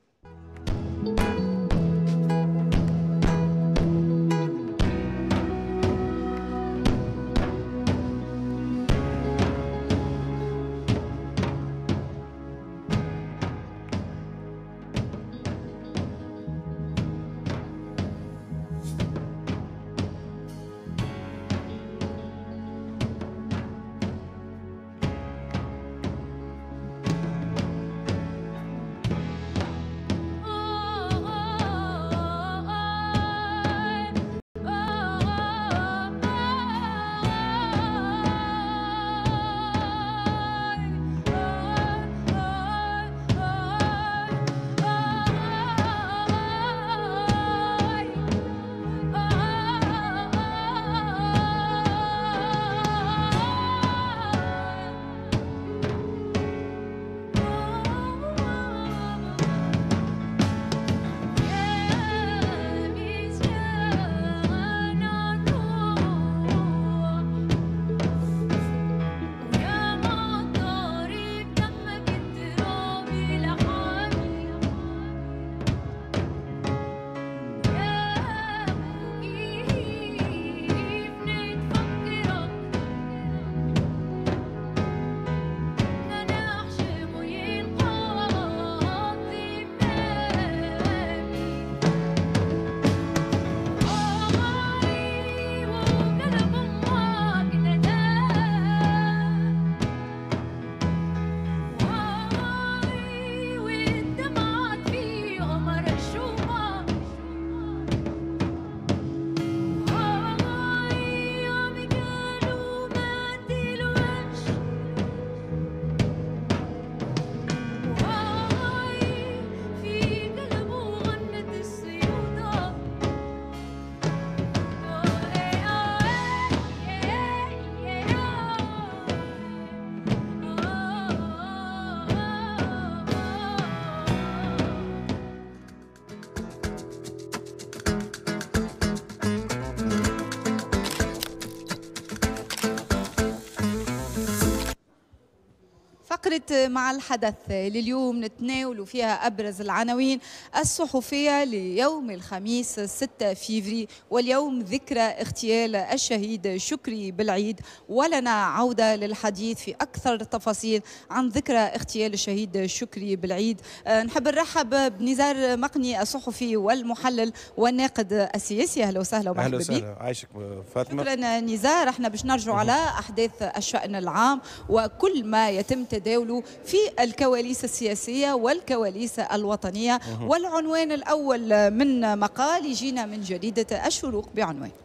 فقرة مع الحدث لليوم نتناول فيها أبرز العناوين الصحفية ليوم الخميس ستة فيفري، واليوم ذكرى اغتيال الشهيد شكري بالعيد، ولنا عودة للحديث في أكثر التفاصيل عن ذكرى اغتيال الشهيد شكري بالعيد. أه نحب نرحب بنزار مقني الصحفي والمحلل والناقد السياسي. أهلا وسهلا ومرحبا بك. أهلا وسهلا، عايشك فاطمة. شكرا نزار. احنا باش نرجعوا على أحداث الشأن العام وكل ما يتم تداوله في الكواليس السياسية والكواليس الوطنية. والعنوان الأول من مقال يجينا من جريدة الشروق بعنوان: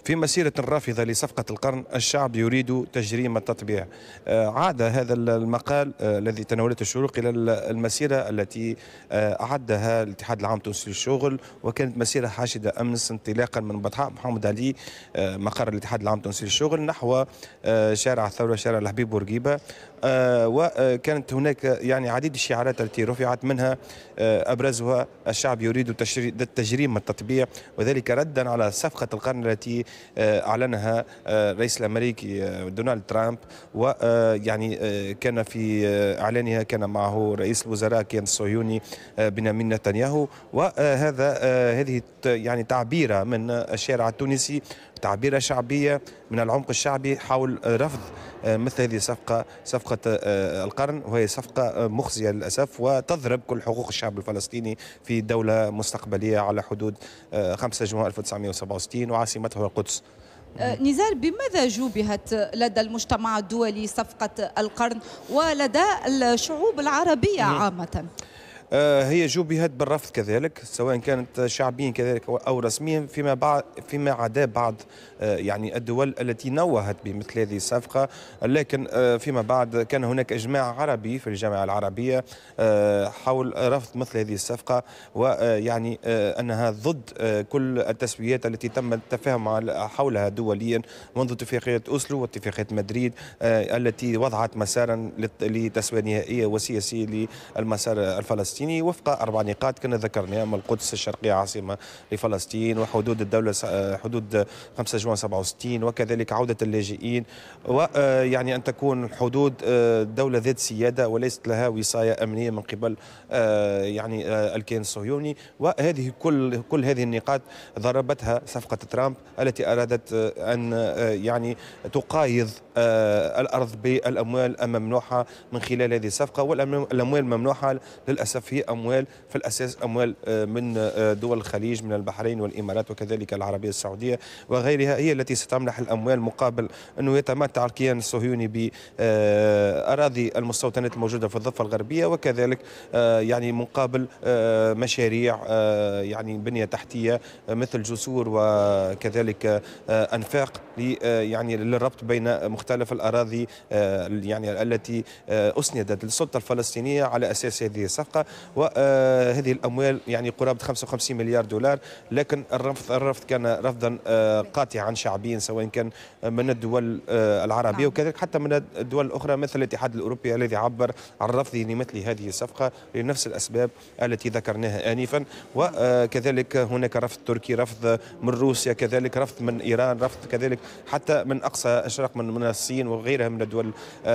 في مسيرة رافضة لصفقة القرن الشعب يريد تجريم التطبيع. عاد هذا المقال الذي تناولته الشروق إلى المسيرة التي أعدها الاتحاد العام التونسي للشغل، وكانت مسيرة حاشدة أمس انطلاقا من بطحاء محمد علي مقر الاتحاد العام التونسي للشغل نحو شارع الثورة شارع الحبيب بورقيبة. وكانت هناك يعني عديد الشعارات التي رفعت، منها أبرزها الشعب يريد تجريم التطبيع، وذلك ردا على صفقة القرن التي أعلنها الرئيس الأمريكي دونالد ترامب. ويعني كان في إعلانها كان معه رئيس الوزراء كان الصهيوني بنيامين نتنياهو. وهذا هذه يعني تعبيرة من الشارع التونسي، تعبيرة شعبية من العمق الشعبي حول رفض مثل هذه الصفقة، صفقة القرن، وهي صفقة مخزية للأسف وتضرب كل حقوق الشعب الفلسطيني في دولة مستقبلية على حدود خمسة جوان ألف وتسعمئة وسبعة وستين وعاصمتها القدس. نزار، بماذا جوبهت لدى المجتمع الدولي صفقة القرن ولدى الشعوب العربية عامة؟ هي جوبهت بالرفض كذلك، سواء كانت شعبيا كذلك او رسميا، فيما بعد فيما عدا بعض يعني الدول التي نوهت بمثل هذه الصفقه، لكن فيما بعد كان هناك اجماع عربي في الجامعه العربيه حول رفض مثل هذه الصفقه، ويعني انها ضد كل التسويات التي تم التفاهم حولها دوليا منذ اتفاقيه اوسلو واتفاقيه مدريد التي وضعت مسارا لتسويه نهائيه وسياسيه للمسار الفلسطيني وفق أربع نقاط كنا ذكرناها: من القدس الشرقية عاصمة لفلسطين، وحدود الدولة حدود خمسة جوان سبعة وستين، وكذلك عودة اللاجئين، ويعني أن تكون حدود دولة ذات سيادة وليست لها وصاية أمنية من قبل يعني الكيان الصهيوني. وهذه كل كل هذه النقاط ضربتها صفقة ترامب التي أرادت أن يعني تقايض الأرض بالأموال الممنوحة من خلال هذه الصفقة. والأموال الممنوحة للأسف هي أموال في الأساس أموال من دول الخليج، من البحرين والإمارات وكذلك العربية السعودية وغيرها، هي التي ستمنح الأموال مقابل أنه يتمتع الكيان الصهيوني بأراضي المستوطنات الموجودة في الضفة الغربية، وكذلك يعني مقابل مشاريع يعني بنية تحتية مثل جسور وكذلك أنفاق يعني للربط بين مختلف الأراضي يعني التي أسندت للسلطة الفلسطينية على أساس هذه الصفقة. وهذه الأموال يعني قرابة خمسة وخمسين مليار دولار، لكن الرفض الرفض كان رفضا قاطعا شعبيا سواء كان من الدول العربية وكذلك حتى من الدول الأخرى مثل الاتحاد الأوروبي الذي عبر عن رفضه لمثل هذه الصفقة لنفس الأسباب التي ذكرناها آنفا. وكذلك هناك رفض تركي، رفض من روسيا، كذلك رفض من إيران، رفض كذلك حتى من أقصى الشرق من من الصين وغيرها من الدول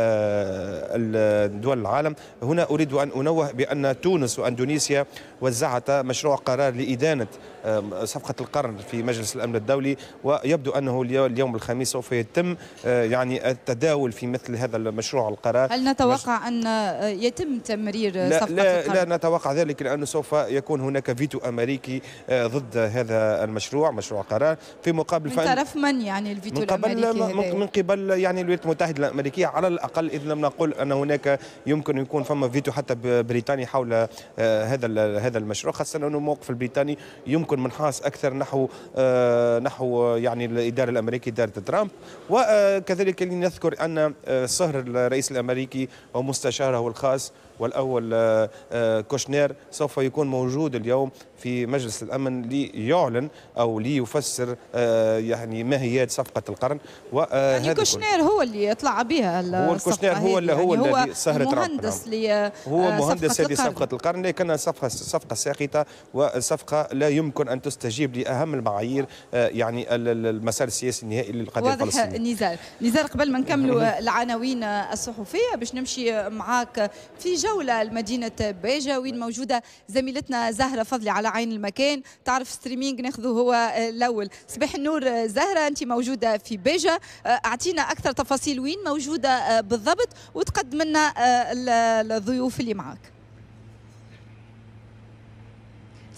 الدول العالم. هنا أريد أن أنوه بأن تونس وأندونيسيا وزعتا مشروع قرار لإدانة صفقة القرن في مجلس الأمن الدولي، ويبدو أنه اليوم الخميس سوف يتم يعني التداول في مثل هذا المشروع القرار. هل نتوقع أن يتم تمرير لا صفقة لا القرن؟ لا نتوقع ذلك، لأنه سوف يكون هناك فيتو أمريكي ضد هذا المشروع مشروع قرار في مقابل من طرف من يعني الفيتو من قبل الأمريكي؟ من قبل يعني الولايات المتحدة الأمريكية على الأقل، إذ لم نقل أن هناك يمكن يكون فما فيتو حتى بريطاني حول هذا هذا المشروع، خاصة أنه الموقف البريطاني يمكن منحاز أكثر نحو نحو يعني الإدارة الأمريكية إدارة ترامب. وكذلك نذكر أن صهر الرئيس الأمريكي ومستشاره الخاص والأول كوشنير سوف يكون موجود اليوم في مجلس الأمن ليعلن أو ليفسر يعني ماهيات صفقة القرن. يعني كوشنير هو اللي يطلع بها هو كوشنير هو اللي هو يعني الذي سهر ترامب، مهندس لي هو مهندس هذه صفقة القرن، لكنها صفقة صفقة ساخطة وصفقة لا يمكن أن تستجيب لأهم المعايير يعني المسار السياسي النهائي للقضية الفلسطينية. واضح. نزار نزار قبل ما نكملوا العناوين الصحفية باش نمشي معاك في جولة لمدينة بيجا وين موجودة زميلتنا زهرة فضلي على عين المكان. تعرف ستريمينج ناخذه هو الأول. صباح النور زهرة، أنت موجودة في بيجا، أعطينا أكثر تفاصيل وين موجودة بالضبط وتقدم لنا الضيوف اللي معك.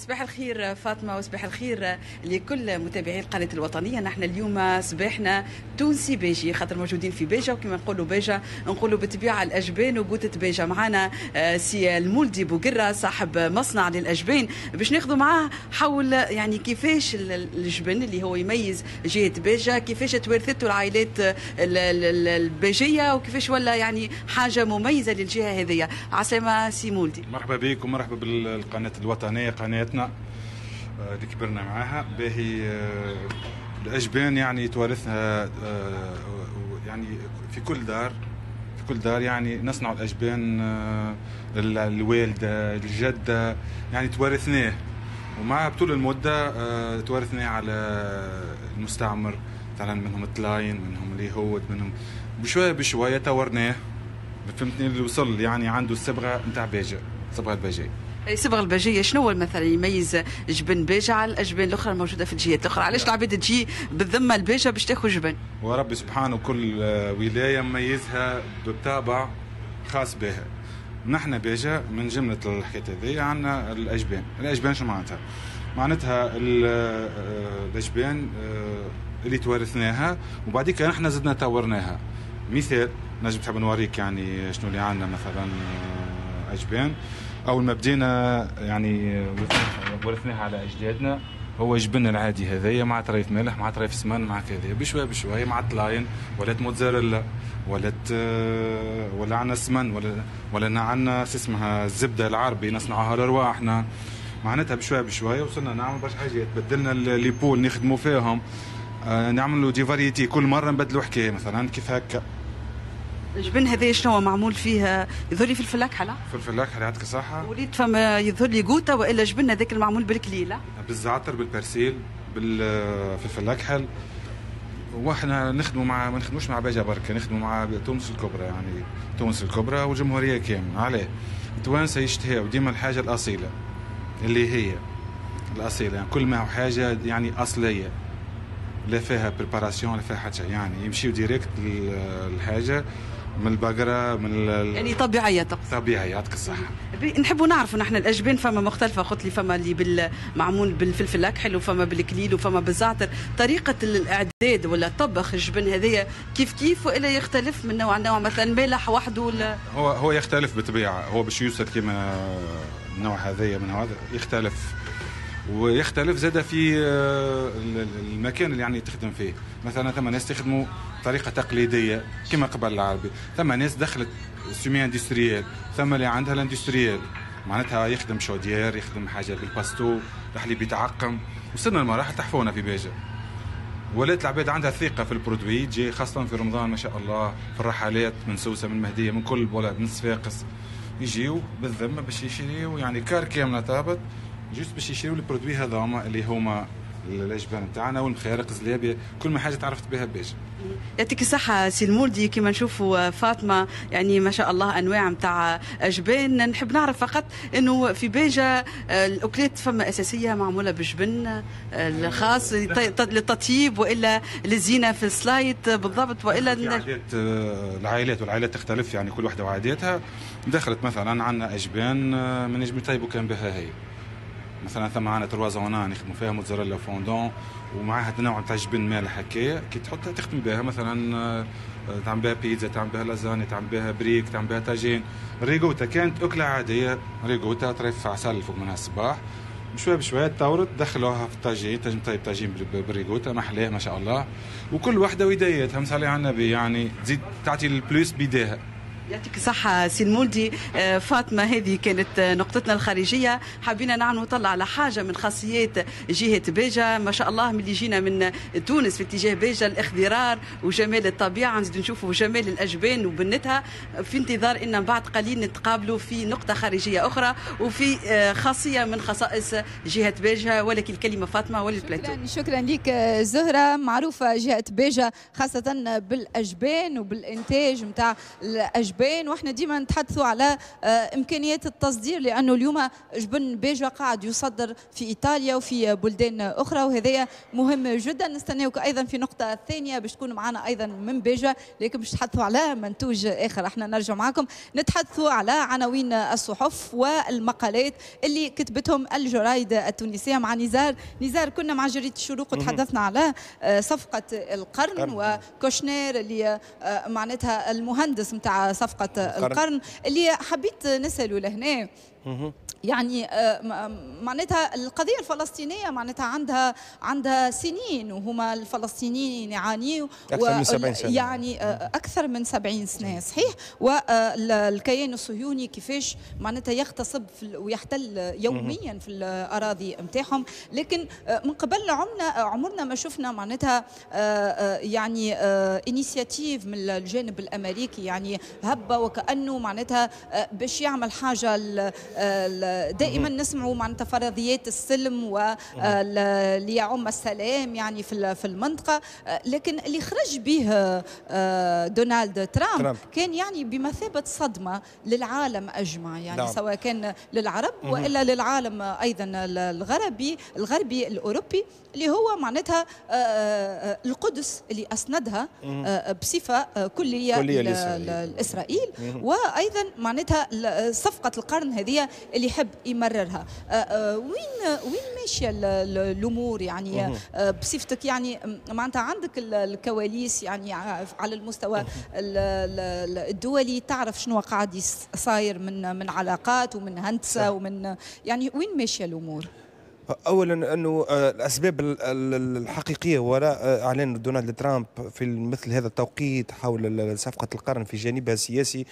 صباح الخير فاطمة وصباح الخير لكل متابعي القناة الوطنية. نحن اليوم صباحنا تونسي بيجي خاطر موجودين في بيجا، وكما نقولوا بيجا نقولوا بالطبيعة الأجبان وقوتة بيجا. معنا سي المولدي بوقرة صاحب مصنع للأجبان باش ناخذوا معاه حول يعني كيفاش الجبن اللي هو يميز جهة بيجا، كيفاش تورثته العائلات البيجية وكيفاش ولا يعني حاجة مميزة للجهة هذه. عسلامة سي مولدي. مرحبا بك ومرحبا بالقناة الوطنية قناتنا اللي كبرنا معاها. باهي الأجبان يعني توارثها يعني في كل دار، في كل دار يعني نصنع الأجبان، الوالدة الجدة يعني توارثناه، ومع طول المدة توارثناه على المستعمر، مثلا منهم الطلاين، منهم اليهود، منهم بشوية بشوية طورناه، فهمتني، اللي وصل يعني عنده الصبغة نتاع بيجا، صبغة البيجية. اي صبغه البيجيه شنو هو مثلا يميز جبن بيجا على الاجبان الاخرى الموجوده في الجهات الاخرى؟ علاش العباد تجي بالذمه البيجا باش تاخذ جبن؟ وربي سبحانه كل ولايه مميزها بطابع خاص بها. نحن بيجا من جمله الحكايه هذه عندنا الاجبان. الاجبان شو معناتها؟ معناتها الاجبان اللي توارثناها وبعديك نحن زدنا طورناها. مثال نجم تحب نوريك يعني شنو اللي عندنا. مثلا اجبان اول ما بدينا يعني ورثناها على اجدادنا هو جبن العادي هذايا مع طريف ملح مع طريف سمن مع كذا، بشويه بشويه مع طلاين ولات موتزاريلا ولات ولا عندنا سمن ولا ولا عندنا اسمها الزبده العربي نصنعوها لرواحنا. معناتها بشويه بشويه وصلنا نعمل برشا حاجات، بدلنا ليبول نخدموا فيهم، نعملوا دي فاريتي كل مره نبدلوا حكايه مثلا كيف هكا. الجبن هذا شنو هو معمول فيه؟ يظهر لي فلفل اكحل. فلفل اكحل يعطيك الصحه. وليت فما يظهر لي قوته والا جبن هذاك المعمول بالكليله؟ بالزعتر بالبرسيل بالفلفل الاكحل. واحنا نخدموا مع ما نخدموش مع بيجا بركه، نخدموا مع تونس الكبرى، يعني تونس الكبرى والجمهوريه كامله. عليه التوانسه يشتهوا ديما الحاجه الاصيله اللي هي الاصيله، يعني كل ما هو حاجه يعني اصليه لا فيها بريباراسيون لا فيها حاجه، يعني يمشيو ديريكت الحاجه من البقره من يعني طبيعيه تقصد. طبيعيه يعطيك الصحه. نحبوا نعرفوا نحن الاجبان فما مختلفه، قلت لي فما اللي بالمعمول بالفلفل الاكحل وفما بالكليل وفما بالزعتر. طريقه الاعداد ولا طبخ الجبن هذايا كيف كيف والا يختلف من نوع لنوع؟ مثلا مالح وحده ولا هو هو يختلف بالطبيعه. هو باش يوصل كيما النوع هذايا من هذا يختلف، ويختلف زاد في المكان اللي يعني تخدم فيه. مثلا ثم ناس تخدموا طريقه تقليديه كما قبل العربي، ثم ناس دخلت سيمي اندستريال، ثم اللي عندها الاندستريال معناتها يخدم شودير، يخدم حاجه بالباستو، الحليب يتعقم. وصلنا لمراحل تحفونا في بيجا، ولات العباد عندها ثقه في البرودوي، تجي خاصه في رمضان ما شاء الله في الرحلات من سوسه من مهديه من كل بلاد من صفاقس يجيو بالذمه باش يشريوا يعني كار كامله طابت جوست باش يشريوا البرودوي هذوما اللي هما الاجبان نتاعنا والمخارق زلابيه، كل ما حاجه تعرفت بها بيجا. يعطيك الصحة سي المولدي. كما نشوفوا فاطمة يعني ما شاء الله أنواع نتاع أجبان. نحب نعرف فقط أنه في بيجا الأكلات فما أساسية معمولة بالجبن الخاص للتطيب وإلا للزينة في السلايد بالضبط وإلا عادات العائلات والعائلات تختلف، يعني كل واحدة وعاداتها. دخلت مثلا عندنا أجبان من نجم يطيبوا كان بها هي، مثلا ثم عندنا تروازونا نخدموا فيها موتزاريلا فوندون ومعها تنوع نتاع جبن مالح هكايا كي تحطها تخدم بها، مثلا تعمل بها بيتزا، تعمل بها لازاني، تعمل بها بريك، تعمل بها طاجين. الريغوتا كانت أكلة عادية، ريغوتا طريف عسل فوق منها الصباح، بشوية بشوية تطورت دخلوها في الطاجين، تنجم طيب طاجين بالريغوتا محلاه ما شاء الله. وكل واحدة ويديتها مصلي على النبي، يعني تزيد تعطي البلوس بيديها. يعطيك الصحة سي المولدي. فاطمة هذه كانت نقطتنا الخارجية، حابين نعم نطلع على حاجة من خاصيات جهة بيجا ما شاء الله. من اللي جينا من تونس في اتجاه بيجا الاخضرار وجمال الطبيعة، نزيد نشوفوا جمال الأجبان وبنتها، في انتظار ان بعد قليل نتقابلوا في نقطة خارجية أخرى وفي خاصية من خصائص جهة بيجا. ولكن الكلمة فاطمة وللبلاتو. شكرا, شكرا لك زهرة. معروفة جهة بيجا خاصة بالأجبان وبالإنتاج متاع الأجبان الأجبان، وإحنا ديما نتحدثوا على إمكانيات التصدير، لأنه اليوم جبن بيجا قاعد يصدر في إيطاليا وفي بلدان أخرى، وهذا مهم جدا. نستناوك أيضا في نقطة ثانية باش تكونوا معنا أيضا من بيجا، لكن باش نتحدثوا على منتوج آخر. احنا نرجع معكم نتحدثوا على عناوين الصحف والمقالات اللي كتبتهم الجرايد التونسية مع نزار. نزار، كنا مع جريدة الشروق وتحدثنا على صفقة القرن وكوشنير اللي معناتها المهندس نتاع صفقة القرن, القرن اللي حبيت نسأله لهنا. يعني معناتها القضيه الفلسطينيه معناتها عندها عندها سنين، وهما الفلسطينيين يعانيوا اكثر من سبعين سنه، يعني اكثر من سبعين سنه صحيح. والكيان الصهيوني كيفاش معناتها يغتصب ويحتل يوميا في الاراضي نتاعهم، لكن من قبل عمرنا عمرنا ما شفنا معناتها يعني انيشياتيف من الجانب الامريكي، يعني هبه وكانه معناتها باش يعمل حاجه. دائما نسمعوا معناتها فرضيات السلم وليعم السلام يعني في في المنطقه، لكن اللي خرج به دونالد ترامب, ترامب كان يعني بمثابه صدمه للعالم اجمع، يعني نعم. سواء كان للعرب والا للعالم ايضا الغربي الغربي الاوروبي، اللي هو معناتها القدس اللي اسندها بصفه كليه, كلية لاسرائيل، وايضا معناتها صفقه القرن هذه اللي يحب يمررها. وين وين ماشيه الامور يعني بصفتك، يعني معناتها عندك الكواليس يعني على المستوى الدولي، تعرف شنو قاعد صاير من من علاقات ومن هندسه ومن يعني وين ماشيه الامور؟ اولا انه الاسباب الحقيقيه وراء اعلان دونالد ترامب في مثل هذا التوقيت حول صفقه القرن في جانبها السياسي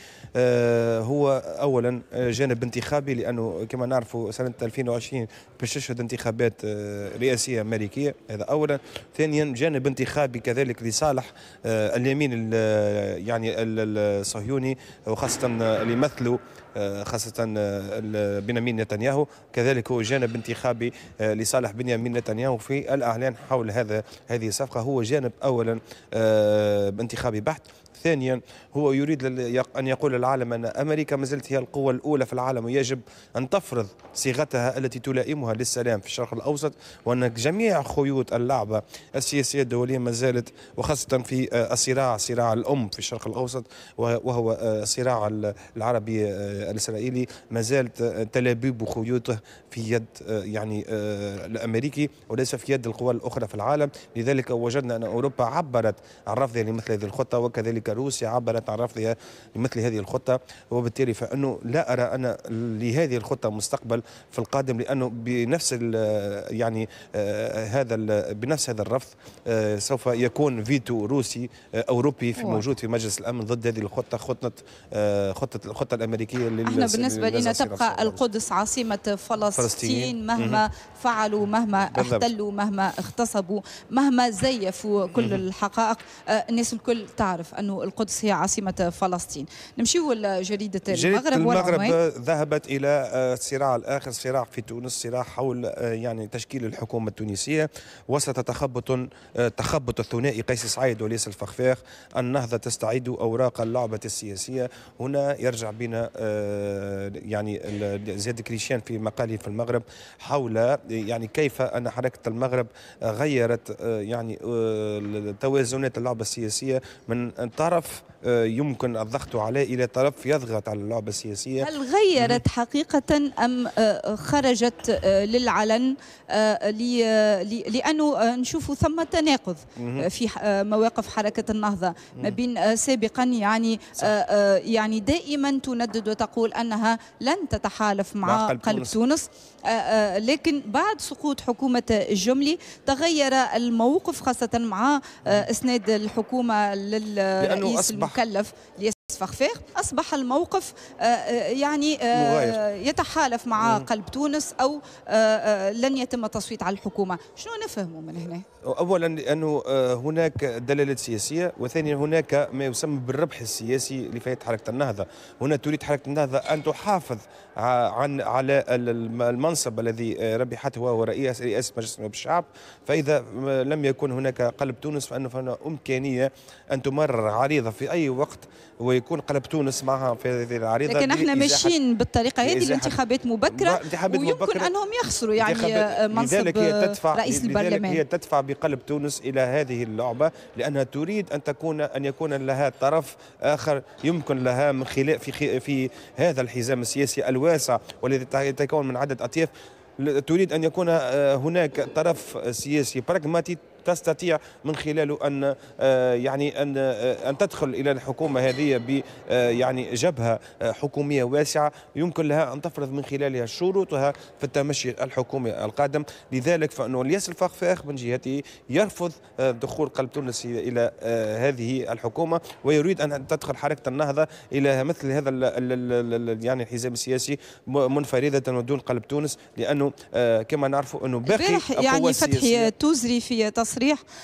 هو اولا جانب انتخابي، لانه كما نعرفوا سنه ألفين وعشرين باش تشهد انتخابات رئاسيه امريكيه، هذا اولا. ثانيا جانب انتخابي كذلك لصالح اليمين يعني الصهيوني، وخاصه اللي يمثلوا خاصة بنيامين نتنياهو، كذلك هو جانب انتخابي لصالح بنيامين نتنياهو في الإعلان حول هذا هذه الصفقة. هو جانب أولا انتخابي بحت. ثانيا هو يريد أن يقول للعالم أن أمريكا ما زالت هي القوة الأولى في العالم، ويجب أن تفرض صيغتها التي تلائمها للسلام في الشرق الأوسط، وأن جميع خيوط اللعبة السياسية الدولية ما زالت، وخاصة في الصراع صراع الأم في الشرق الأوسط وهو الصراع العربي الإسرائيلي، ما زالت تلابيب خيوطه في يد يعني الأمريكي وليس في يد القوى الأخرى في العالم. لذلك وجدنا أن أوروبا عبرت عن رفضها لمثل هذه الخطة، وكذلك روسيا عبرت عن رفضها لمثل هذه الخطة، وبالتالي فإنه لا أرى أنا لهذه الخطة مستقبل في القادم، لأنه بنفس يعني هذا بنفس هذا الرفض سوف يكون فيتو روسي أوروبي في موجود في مجلس الأمن ضد هذه الخطة، خطة خطة الخطة الأمريكية. احنا بالنسبة لنا تبقى القدس عاصمة فلسطين, فلسطين. مهما مم. فعلوا، مهما بالضبط. احتلوا، مهما اغتصبوا، مهما زيفوا كل مم. الحقائق، الناس الكل تعرف أنه القدس هي عاصمة فلسطين. نمشيو لجريدة المغرب. المغرب ذهبت إلى الصراع الآخر، صراع في تونس، صراع حول يعني تشكيل الحكومة التونسية وسط تخبط تخبط الثنائي قيس سعيد وليس الفخفاخ. النهضة تستعيد أوراق اللعبة السياسية. هنا يرجع بنا يعني زياد كريشان في مقاله في المغرب حول يعني كيف أن حركة المغرب غيرت يعني توازنات اللعبة السياسية من طرف يمكن الضغط عليه إلى طرف يضغط على اللعبة السياسية. هل غيرت حقيقة أم خرجت للعلن؟ لأنه نشوف ثم تناقض في مواقف حركة النهضة ما بين سابقا يعني يعني دائما تندد وتقول أنها لن تتحالف مع قلب, قلب تونس, تونس لكن بعد سقوط حكومة الجملي تغير الموقف، خاصة مع إسناد الحكومة للرئيس المكلف فخفاخ. أصبح الموقف يعني يتحالف مع قلب تونس أو لن يتم التصويت على الحكومة. شنو نفهمه من هنا؟ أولا أنه هناك دلالات سياسية، وثانيا هناك ما يسمى بالربح السياسي لفئة حركة النهضة. هنا تريد حركة النهضة أن تحافظ عن على المنصب الذي ربحته وهو رئيس رئاسة مجلس النواب الشعب، فإذا لم يكن هناك قلب تونس فإنه هناك إمكانية أن تمرر عريضة في أي وقت ويكون قلب تونس معها في هذه العريضه. لكن احنا ماشيين بالطريقه هذه الانتخابات مبكره ويمكن انهم يخسروا يعني منصب تدفع رئيس البرلمان. هي تدفع بقلب تونس الى هذه اللعبه لانها تريد ان تكون ان يكون لها طرف اخر يمكن لها من خلال في في هذا الحزام السياسي الواسع والذي يتكون من عدة أطياف، تريد أن يكون هناك طرف سياسي براغماتي تستطيع من خلاله ان يعني ان ان تدخل الى الحكومه هذه ب يعني جبهه حكوميه واسعه يمكن لها ان تفرض من خلالها شروطها في التمشي الحكومي القادم. لذلك فانه الياس الفخفاخ من جهته يرفض دخول قلب تونس الى هذه الحكومه ويريد ان تدخل حركه النهضه الى مثل هذا يعني الحزام السياسي منفرده ودون قلب تونس، لانه كما نعرفوا انه باقي يعني فتحي توزري في تصريح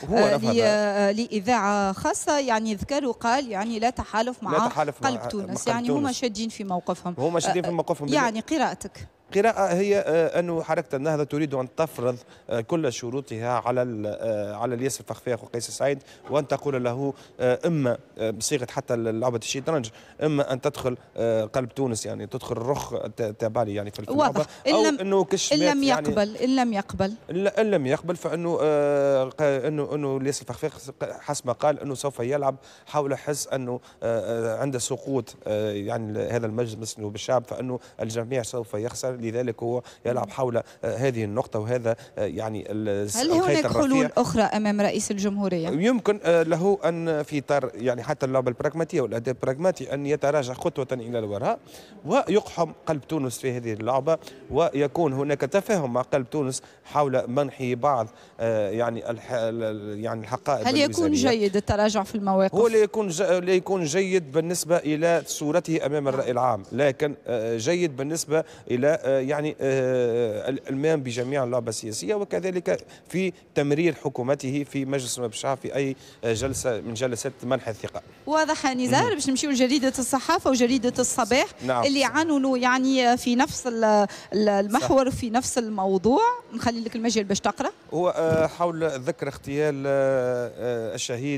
لإذاعة خاصة يعني ذكر وقال يعني لا تحالف مع لا تحالف قلب مع تونس، يعني هما شادين في موقفهم هما شادين في موقفهم. يعني قراءتك قراءة هي أنه حركة النهضة تريد أن تفرض كل شروطها على على الياس الفخفاخ وقيس سعيد، وأن تقول له إما بصيغة حتى لعبة الشطرنج إما أن تدخل قلب تونس يعني تدخل الرخ تابعي يعني في اللعبة، أو أنه كشمات إن لم يقبل يعني إن لم يقبل إن لم يقبل فإنه أنه أنه الياس الفخفاخ حسب ما قال أنه سوف يلعب حول حس أنه عند سقوط يعني هذا المجلس نواب الشعب فإنه الجميع سوف يخسر، لذلك هو يلعب حول هذه النقطة وهذا يعني هل هناك حلول أخرى أمام رئيس الجمهورية؟ يمكن له أن في إطار يعني حتى اللعبة البراغماتية والأداء البراغماتي أن يتراجع خطوة إلى الوراء ويقحم قلب تونس في هذه اللعبة، ويكون هناك تفاهم مع قلب تونس حول منح بعض يعني يعني الحقائق. هل يكون جيد التراجع في المواقف؟ هو لا يكون لا يكون جيد بالنسبة إلى صورته أمام الرأي العام، لكن جيد بالنسبة إلى يعني المام بجميع اللعبة السياسية وكذلك في تمرير حكومته في مجلس نواب الشعب في أي جلسة من جلسات منح الثقة. واضح نزار. باش نمشيو لجريدة الصحافة وجريدة الصباح. نعم. اللي عنونوا يعني في نفس المحور وفي نفس الموضوع. نخلي لك المجال باش تقرأ. هو حول ذكر اغتيال الشهيد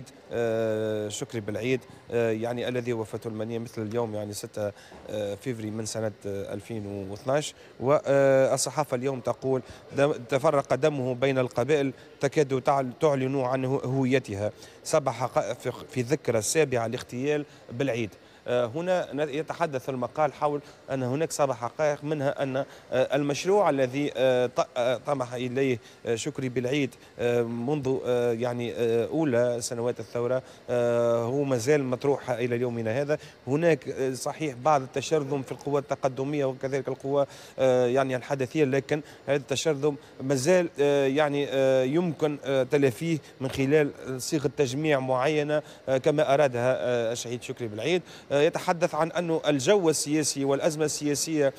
شكري بالعيد يعني الذي وفاته المنية مثل اليوم يعني ستة فبراير من سنة ألفين واثناعش. والصحافة اليوم تقول تفرق دمه بين القبائل تكاد تعلن عن هويتها، سبع حقائق في الذكرى السابعة لاغتيال بالعيد. هنا يتحدث المقال حول أن هناك سبع حقائق، منها أن المشروع الذي طمح إليه شكري بالعيد منذ يعني أولى سنوات الثورة هو ما زال مطروح إلى يومنا هذا. هناك صحيح بعض التشرذم في القوى التقدمية وكذلك القوى يعني الحدثية، لكن هذا التشرذم ما زال يعني يمكن تلافيه من خلال صيغة تجميع معينة كما أرادها الشهيد شكري بالعيد. يتحدث عن أنه الجو السياسي والأزمة السياسية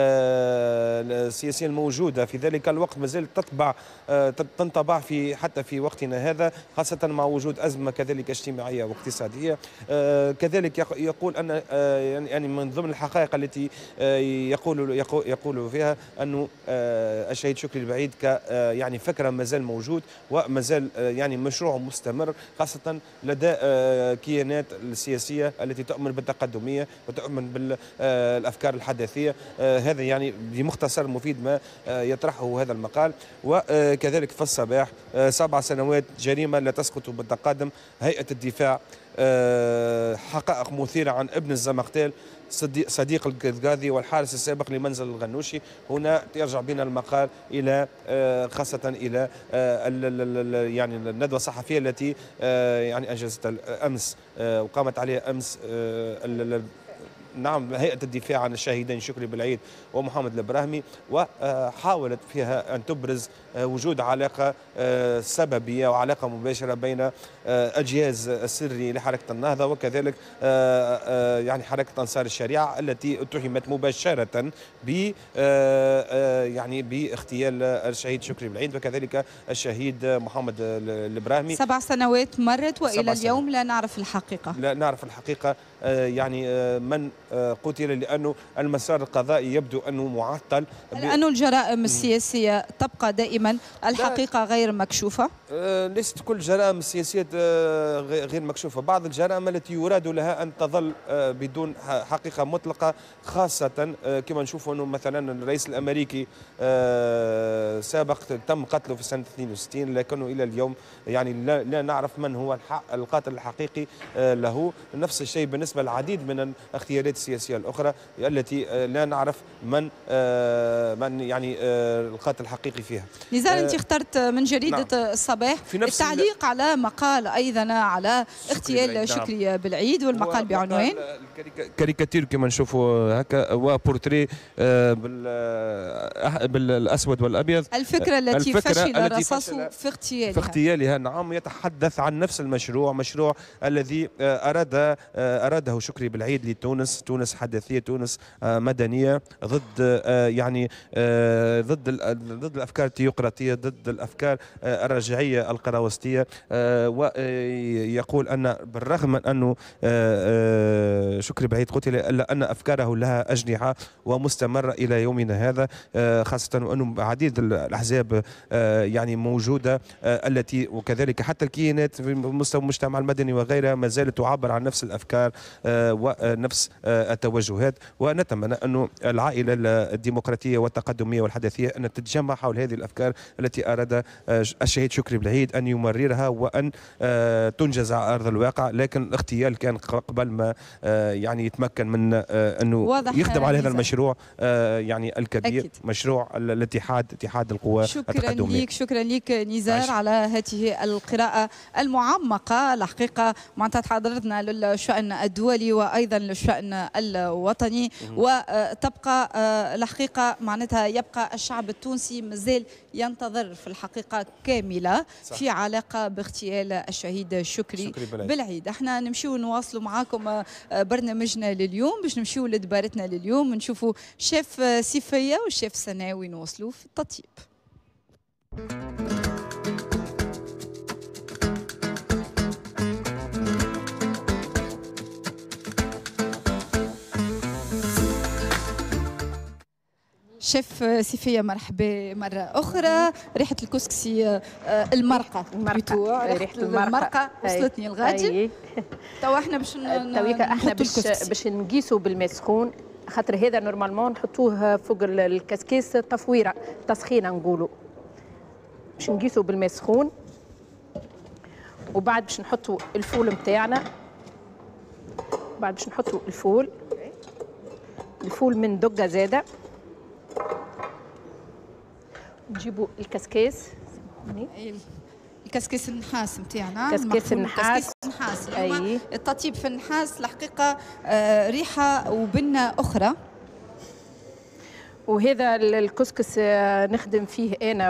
السياسية الموجودة في ذلك الوقت ما زالت تطبع تنطبع في حتى في وقتنا هذا، خاصة مع وجود أزمة كذلك اجتماعية واقتصادية. كذلك يقول أن يعني من ضمن الحقائق التي يقول يقول فيها أنه الشهيد شكري البعيد ك يعني فكرة ما زال موجود وما زال يعني مشروع مستمر، خاصة لدى كيانات السياسية التي تؤمن بالتقدمية وتؤمن بالأفكار الحداثية. هذا يعني بمختصر مفيد ما يطرحه هذا المقال. وكذلك في الصباح سبع سنوات جريمة لا تسقط بالتقادم، هيئة الدفاع حقائق مثيرة عن ابن الزمقتال صديق القاضي والحارس السابق لمنزل الغنوشي. هنا يرجع بنا المقال إلى خاصة إلى يعني الندوة الصحفية التي يعني أنجزت أمس وقامت عليها أمس نعم هيئة الدفاع عن الشهيدين شكري بالعيد ومحمد البراهمي، وحاولت فيها أن تبرز وجود علاقة سببية وعلاقة مباشرة بين الجهاز السري لحركة النهضة وكذلك يعني حركة أنصار الشريعة التي اتهمت مباشرة ب يعني باغتيال الشهيد شكري بالعيد وكذلك الشهيد محمد البراهمي. سبع سنوات مرت وإلى اليوم لا نعرف الحقيقة. لا نعرف الحقيقة يعني من قتل، لأنه المسار القضائي يبدو أنه معطل، لأنه الجرائم السياسية تبقى دائما الحقيقة غير مكشوفة. ليست كل الجرائم السياسية غير مكشوفة، بعض الجرائم التي يراد لها أن تظل بدون حقيقة مطلقة، خاصة كما نشوفوا أنه مثلا الرئيس الأمريكي سابق تم قتله في سنة اثنين وستين، لكنه إلى اليوم يعني لا, لا نعرف من هو القاتل الحقيقي له. نفس الشيء بالنسبة للعديد من الاختيارات السياسية الأخرى التي لا نعرف من من يعني القاتل الحقيقي فيها. نزار، أنت اخترت من جريدة نعم. الصباح التعليق على مقال أيضا على اغتيال شكري نعم. بالعيد، والمقال بعنوان كاريكاتير كما نشوفوا هكا، وبورتري بالأسود والأبيض، الفكرة التي الفكرة فشل الرصاص في اغتيالها في اغتيالها نعم. يتحدث عن نفس المشروع، مشروع الذي أراد أراده شكري بالعيد لتونس، تونس حداثية، تونس مدنية، ضد يعني ضد ضد الأفكار التيوقراطية، ضد الأفكار الرجعية القراوستية. ويقول أن بالرغم من أنه شكري بالعيد قتل إلا أن أفكاره لها أجنحة ومستمرة إلى يومنا هذا، خاصة أنه عديد الأحزاب يعني موجودة التي وكذلك حتى الكيانات في مستوى المجتمع المدني وغيرها ما زالت تعبر عن نفس الأفكار ونفس التوجهات. ونتمنى أنه العائلة الديمقراطية والتقدمية والحداثية أن تتجمع حول هذه الأفكار التي أراد الشهيد شكري بالعيد أن يمررها وأن تنجز على أرض الواقع. لكن الاغتيال كان قبل ما يعني يتمكن من أنه يخدم على هذا المشروع يعني الكبير، أكيد. مشروع الاتحاد، اتحاد القوى شكرا لك، شكرا لك نزار عش. على هذه القراءة المعمقة. الحقيقة معناتها تحضرتنا للشأن الدولي وأيضا للشأن الوطني، وتبقى الحقيقة معناتها يبقى الشعب التونسي مازال ينتظر في الحقيقة كاملة صح. في علاقة باغتيال الشهيد شكري, شكري بالعيد. احنا نمشيو نواصلوا معاكم برنامجنا لليوم باش نمشيو لدبارتنا لليوم، نشوفوا شيف سيفية والشيف سناوي نوصلوا في التطيب. شيف سيفية مرحبا مرة أخرى. ريحة الكسكسي المرقة المرقة ريحة المرقة وصلتني لغادي. توا احنا باش تويكا احنا باش باش نقيسوا بالماء سخون، خاطر هذا نورمالمون نحطوه فوق الكسكيس تصويرة تسخينة نقولوا. باش نقيسوا بالماء سخون، وبعد باش نحطوا الفول نتاعنا، بعد باش نحطوا الفول الفول من دقة زادة، نجيبوا الكسكيس الكسكيس النحاس نتاعنا، كسكيس النحاس النحاس اليوم التطيب في النحاس الحقيقة آه ريحة وبنة أخرى. وهذا الكسكس نخدم فيه أنا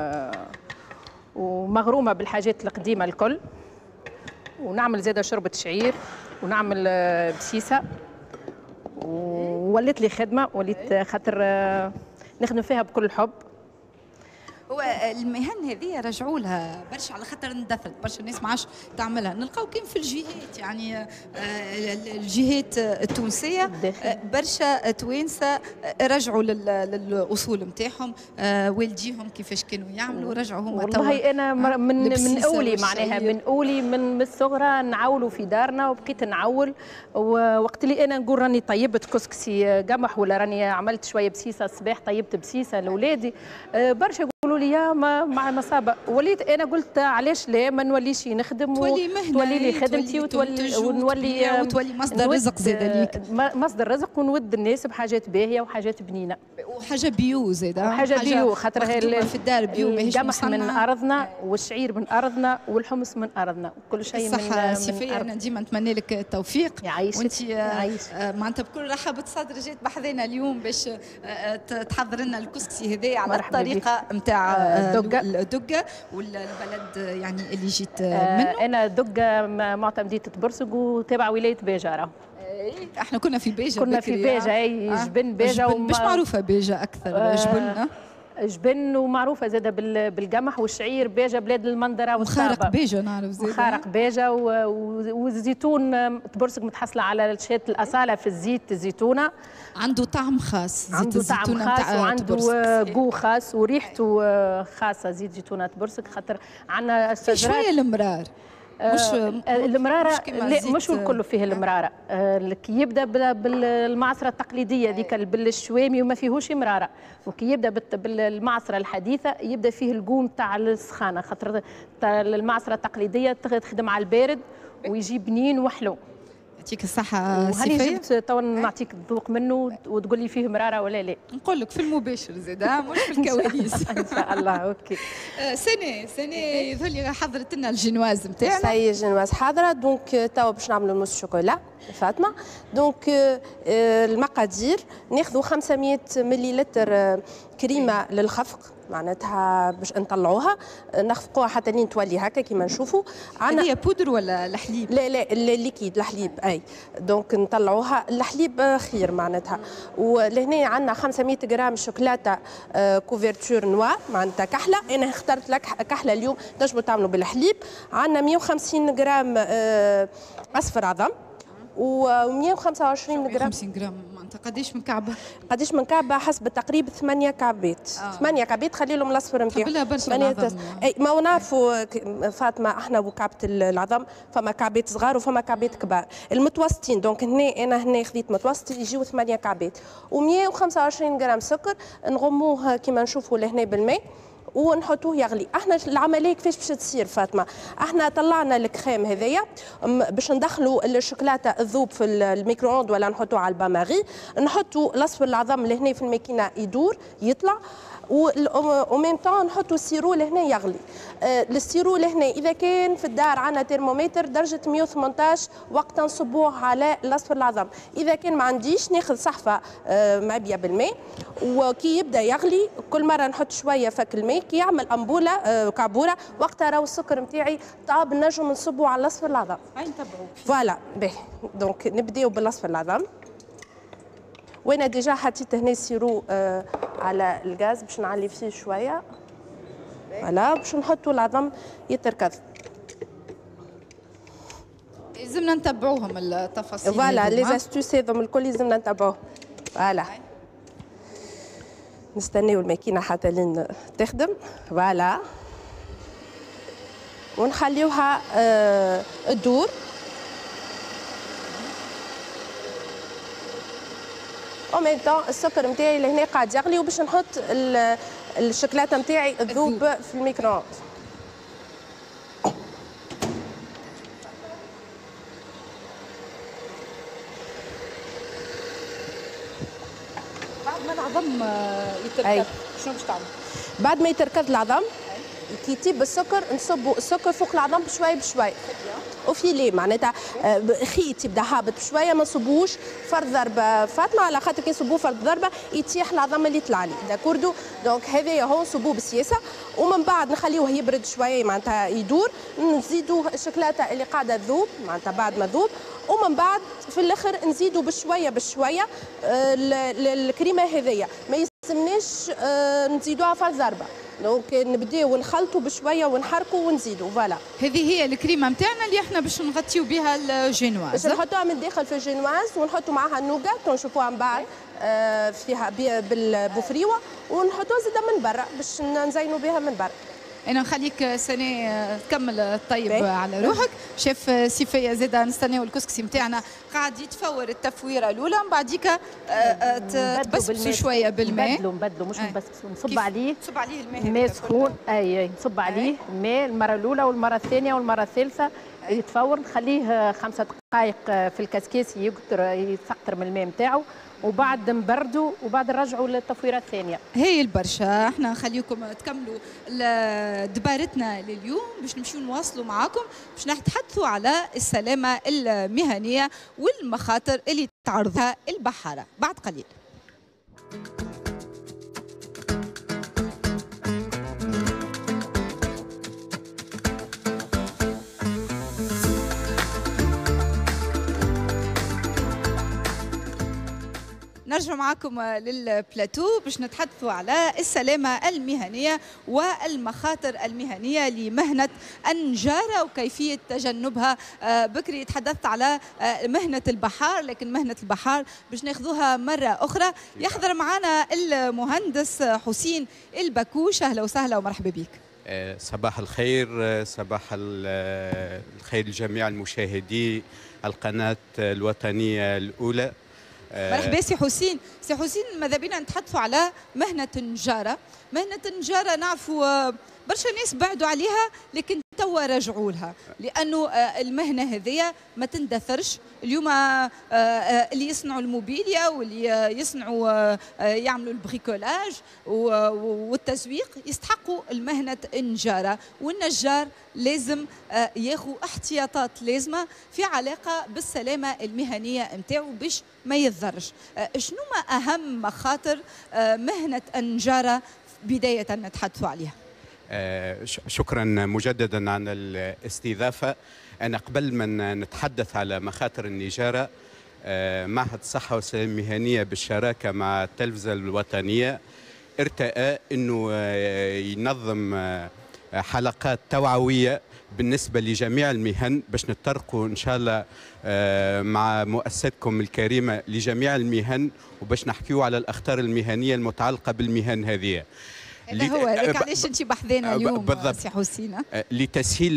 ومغرومة بالحاجات القديمة الكل، ونعمل زادة شوربة شعير، ونعمل بسيسة، ووليت لي خدمة، وليت خاطر نخدم فيها بكل حب. هو المهن هذه رجعوا لها برشا على خاطر اندثرت، برشا الناس ما عادش تعملها. نلقاو كاين في الجهات يعني الجهات التونسيه برشا توانسه رجعوا للاصول نتاعهم، والديهم كيفاش كانوا يعملوا رجعوا هما. والله انا من من اولي معناها من اولي من الصغرى نعولوا في دارنا، وبقيت نعول. ووقت اللي انا نقول راني طيبت كسكسي قمح ولا راني عملت شويه بسيسه الصباح، طيبت بسيسه لاولادي، برشا يقولوا لي يا ما مع مصابه. وليت انا قلت علاش لا ما نوليش نخدم، تولي مهنه، تولي لي خدمتي، وتولي ونولي وتولي مصدر رزق زاد ليك، مصدر رزق، ونود الناس بحاجات باهيه وحاجات بنينه وحاجه بيو زاد، وحاجه بيو خاطر في الدار بيو، ماهيش القمح من ارضنا، والشعير من ارضنا، والحمص من ارضنا، كل شيء من صحة سيفية. انا ديما نتمنى لك التوفيق، وانت معناتها بكل رحب صدر جيت بحذانا اليوم باش تحضر لنا الكسكسي هذا على الطريقه نتاع الدقه الدقه والبلد يعني اللي جيت منه. انا دقه معتمديه برسق وتابع ولايه بيجه. احنا كنا في بيجه، كنا في بيجه، اي جبن بيجه. مش معروفه بيجه اكثر، جبننا جبن ومعروفه زاده بالقمح والشعير بيجه بلاد المنظره والصابه. وخارق بيجه نعرف زاده. وخارق بيجه والزيتون تبرسك متحصله على شات الاصاله في الزيت الزيتونه. عنده طعم خاص. زيت عنده طعم خاص وعنده جو خاص وريحته خاصه زيت زيتونه تبرسك خاطر عندنا الشجرات. شويه المرار. مش المراره لا مش الكل فيه المراره. كي يبدا بالمعصره التقليديه ذيك بالشوامي وما فيهوش مراره، وكي يبدا بالمعصره الحديثه يبدا فيه القوم تاع السخانه خاطر المعصره التقليديه تخدم على البارد ويجي بنين وحلو. يعطيك الصحة سي فاية. جبت تو نعطيك الذوق منه وتقول لي فيه مرارة ولا لا. نقول لك في المباشر زاد مش في الكواليس. ان شاء الله اوكي. سنة سنة يظهر لي حضرت لنا الجنواز نتاعنا. سي الجنواز حاضرة دونك توا باش نعملوا الموس شوكولا فاطمة. دونك المقادير ناخذوا خمسمائة مليلتر كريمة للخفق معناتها باش نطلعوها نخفقوها حتى لين تولي هكا كيما نشوفوا. عندنا هي بودر ولا الحليب؟ لا لا الليكيد الحليب اي. دونك نطلعوها الحليب خير معناتها. ولهنا عندنا خمسمائة غرام شوكولاته كوفرتور نوار معناتها كحله. انا اخترت لك كحله اليوم تنجموا تعملوا بالحليب. عندنا مئة وخمسين غرام اصفر عظم و125 غرام. مئة وخمسين غرام معناتها قداش من كعبه؟ قداش من كعبه حسب التقريب ثمانية كعبات. آه. ثمانية كعبات خلي لهم الاصفر نتاعهم. قبلها برشا العظم. اي ما نعرفوا فاطمه احنا وكعبه العظم فما كعبات صغار وفما كعبات كبار المتوسطين. دونك هنا انا هنا خذيت متوسط يجيو ثمانية كعبات و125 غرام سكر نغموه كيما نشوفوا لهنا بالماء ونحطوه يغلي. احنا العمليه كيفاش باش تصير فاطمه؟ احنا طلعنا الكريم هذايا باش ندخلوا الشوكولاته تذوب في الميكرووند ولا نحطوه على الباماغي، نحطوا الاصفر العظم لهنا في الماكينه يدور يطلع و ميم طون نحطوا السيرو لهنا يغلي. آه السيرو لهنا اذا كان في الدار عندنا ترمومتر درجه مئة وثمانية عشر وقتها نصبوه على الاصفر العظم. اذا كان ما عنديش ناخذ صحفه آه معبيه بالماء وكي يبدا يغلي كل مره نحط شويه فك الماء كي يعمل امبوله آه كعبوره وقتها راهو السكر نتاعي طاب نجم نصبوا على الاصفر العظم. هاي نتبعوا فوالا باهي. دونك نبداو بالاصفر العظم وانا ديجا حطيت هنا السيرو آه على الغاز باش نعلي فيه شويه فوالا باش نحطوا العظم يتركض. لازمنا نتبعوهم التفاصيل فوالا لي زاستوس هذم الكل لازمنا نتبعوهم. فوالا نستناو الماكينه حتى لين تخدم فوالا ونخليوها آه تدور. ومن طون السكر نتاعي لهنا قاعد يغلي وباش نحط الشوكولاته نتاعي تذوب في الميكرووند. بعد ما العظم يتركض شنو باش تعمل؟ بعد ما يتركض العظم كي يطيب السكر نصبوا السكر فوق العظم بشوي بشوي وفيلي معناتها خيط يبدا هابط بشويه ما نصبوش فرد ضربه فاطمه على خاطر كي نصبوه فرد ضربه يتيح العظم اللي طلع لي داكوردو. دونك هذايا هو نصبوه بسياسه ومن بعد نخليوه يبرد شويه معناتها يدور نزيدوا الشوكولاته اللي قاعده تذوب معناتها بعد ما تذوب ومن بعد في الاخر نزيدوا بشويه بشويه الكريمه هذيا ما يلزمناش نزيدوها فرد ضربه. دونك نبداو نخلطوا بشويه ونحركوا ونزيدوا فوالا. هذه هي الكريمه نتاعنا اللي احنا باش نغطيو بها الجينواز. باش نحطوها من الداخل في الجينواز ونحطوا معها النوغات ونشوفوها من بعد آه فيها بالبوفريوه ونحطوها زاده من برا باش نزينوا بها من برا. انا نخليك سنة تكمل الطيب على روحك. شيف سيفية زاده نستناو الكسكسي نتاعنا قاعد يتفور التفويره الاولى من بعديك تبسبسوا شويه بالماء. نبدلوا نبدلوا مش نبسبسوا نصب عليه نصب عليه الماء الماء سخون. اي اي نصب عليه الماء المره الاولى والمره الثانيه والمره الثالثه يتفور نخليه خمسة دقائق في الكسكاس يقطر يسقطر من الماء نتاعو وبعد نبردوا وبعد نرجعوا للتفويره الثانيه. هي البرشا احنا نخليكم تكملوا دبارتنا لليوم باش نمشيو نواصلوا معاكم باش نتحدثوا على السلامه المهنيه والمخاطر اللي تعرضها البحاره بعد قليل. نرجع معكم للبلاتو باش نتحدثوا على السلامة المهنية والمخاطر المهنية لمهنة النجارة وكيفية تجنبها. بكري تحدثت على مهنة البحار، لكن مهنة البحار باش ناخذوها مرة أخرى. يحضر معنا المهندس حسين البكوش. أهلا وسهلا ومرحبا بك. صباح الخير، صباح الخير لجميع المشاهدي القناة الوطنية الأولى. مرحبا سي حسين. سي حسين ماذا بينا نتحدثوا على مهنة النجارة. مهنة النجارة نعرفوا برشا ناس بعدوا عليها، لكن توا رجعوا لها، لأنه المهنة هذيا ما تندثرش. اليوم اللي يصنعوا الموبيليا واللي يصنعوا يعملوا البريكولاج والتسويق يستحقوا المهنة النجارة، والنجار لازم ياخذ احتياطات لازمة في علاقة بالسلامة المهنية نتاعو باش ما يضرش. شنو ما أهم مخاطر مهنة النجارة بداية نتحدثوا عليها؟ شكرا مجددا عن الاستضافة. أنا قبل ما نتحدث على مخاطر النجارة، معهد الصحة والسلامة المهنية بالشراكة مع التلفزة الوطنية ارتأى أنه ينظم حلقات توعوية بالنسبة لجميع المهن باش نتطرقوا إن شاء الله مع مؤسستكم الكريمة لجميع المهن، وباش نحكيوا على الأخطار المهنية المتعلقة بالمهن هذه. هذا هو هذاك علاش انت بحذانا اليوم سي حسين. لتسهيل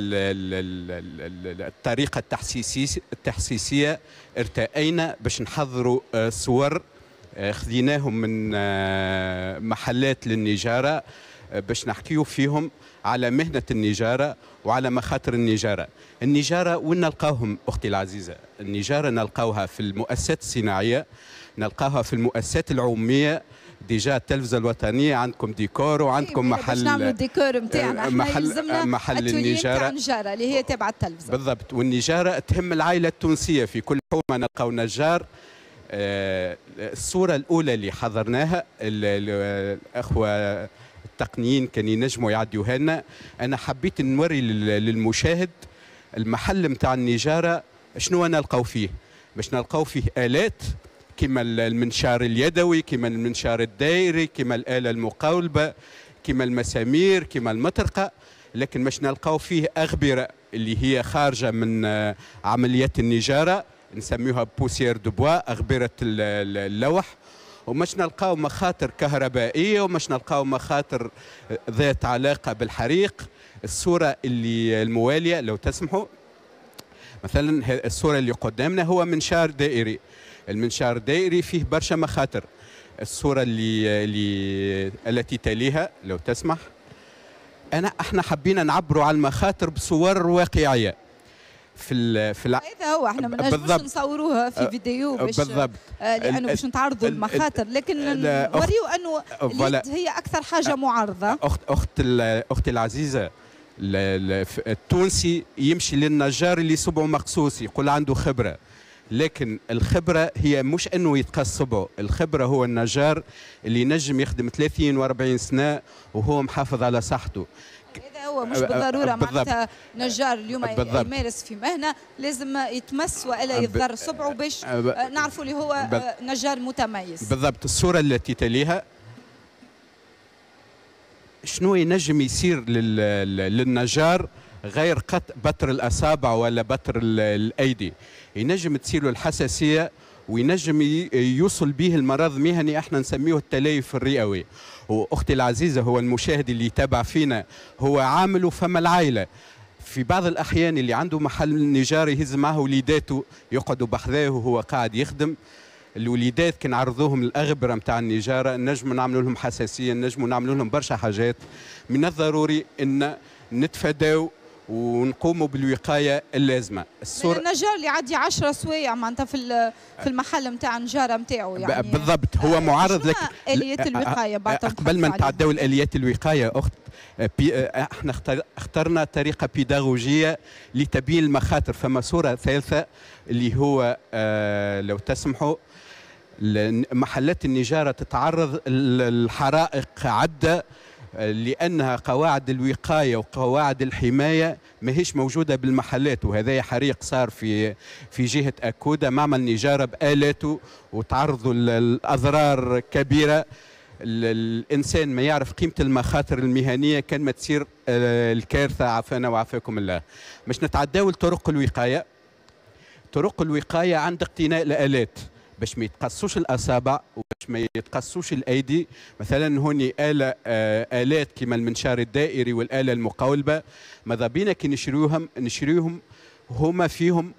الطريقه التحسيسيه التحسيسيه ارتأينا باش نحضروا صور خذيناهم من محلات للنجاره باش نحكيوا فيهم على مهنه النجاره وعلى مخاطر النجاره. النجاره وين نلقاوهم اختي العزيزه؟ النجاره نلقاوها في المؤسسات الصناعيه، نلقاوها في المؤسسات العموميه. ديجا التلفزة الوطنية عندكم ديكور وعندكم محل باش نعملوا الديكور نتاعنا، محل محل النجارة النجارة اللي هي تابعة التلفزة بالضبط. والنجارة تهم العائلة التونسية، في كل حومة نلقاو نجار. آه الصورة الأولى اللي حضرناها الأخوة التقنيين كانوا ينجموا يعديوها لنا. أنا حبيت نوري للمشاهد المحل نتاع النجارة شنو نلقاو فيه. باش نلقاو فيه آلات كما المنشار اليدوي، كما المنشار الدائري، كما الآلة المقاولبة، كما المسامير، كما المطرقة، لكن مش نلقاو فيه أغبرة اللي هي خارجة من عمليات النجارة نسميوها بوسيير دو بوا، أغبرة اللوح. ومش نلقاو مخاطر كهربائية، ومش نلقاو مخاطر ذات علاقة بالحريق. الصورة اللي الموالية لو تسمحوا، مثلا الصورة اللي قدامنا هو منشار دائري. المنشار الدائري فيه برشا مخاطر. الصورة اللي, اللي التي تليها لو تسمح، أنا احنا حبينا نعبروا على المخاطر بصور واقعية. في ال في هذا هو احنا ما نجموش نصوروها في فيديو باش بالضبط، آه لأنه باش نتعرضوا المخاطر، لكن نوريو أنه اليد هي أكثر حاجة معرضة. أخت أخت أختي العزيزة، التونسي يمشي للنجار اللي صبعه مقصوص يقول عنده خبرة، لكن الخبرة هي مش أنه يتقص صبعه. الخبرة هو النجار اللي ينجم يخدم ثلاثين وأربعين سنة وهو محافظ على صحته. هذا هو مش بالضرورة معناتها نجار اليوم يمارس في مهنة لازم يتمس وإلا يضر صبعه باش نعرفوا اللي هو نجار متميز. بالضبط. الصورة التي تليها شنو ينجم يصير للنجار غير قط بتر الأصابع ولا بتر الأيدي؟ ينجم تصير له الحساسية وينجم يوصل به المرض مهني احنا نسميه التليف الرئوي. واختي العزيزة، هو المشاهد اللي يتابع فينا هو عامل فم العائلة. في بعض الأحيان اللي عنده محل نجار يهز معه وليداته يقعدوا بحذاه وهو قاعد يخدم. الوليدات كي نعرضوهم الأغبرة نتاع النجارة نجموا نعملوا لهم حساسية، نجموا نعملوا لهم برشا حاجات. من الضروري أن نتفاداو ونقوموا بالوقايه اللازمه. الصورة النجار اللي يعدي عشرة سوايع معناتها في في المحل نتاع النجاره نتاعو يعني بالضبط هو معرض لك اليات الوقايه. بعد قبل ما نتعداو الاليات الوقايه اخت، احنا اخترنا طريقه بيداغوجيه لتبيين المخاطر. فما صوره ثالثه اللي هو لو تسمحوا، محلات النجاره تتعرض للحرائق عده لأنها قواعد الوقاية وقواعد الحماية ماهيش موجودة بالمحلات، وهذا حريق صار في في جهة أكودا، معمل نجارة بآلاته وتعرضوا للأضرار كبيرة. الإنسان ما يعرف قيمة المخاطر المهنية كان ما تصير الكارثة، عافانا وعافاكم الله. مش نتعداو لطرق الوقاية. طرق الوقاية عند اقتناء الآلات باش ما يتقصوش الأصابع وباش ما يتقصوش الأيدي. مثلا هوني آلة آلات كما المنشار الدائري والآلة المقولبة، ماذا بينا كي نشريوهم نشريوهم هما فيهم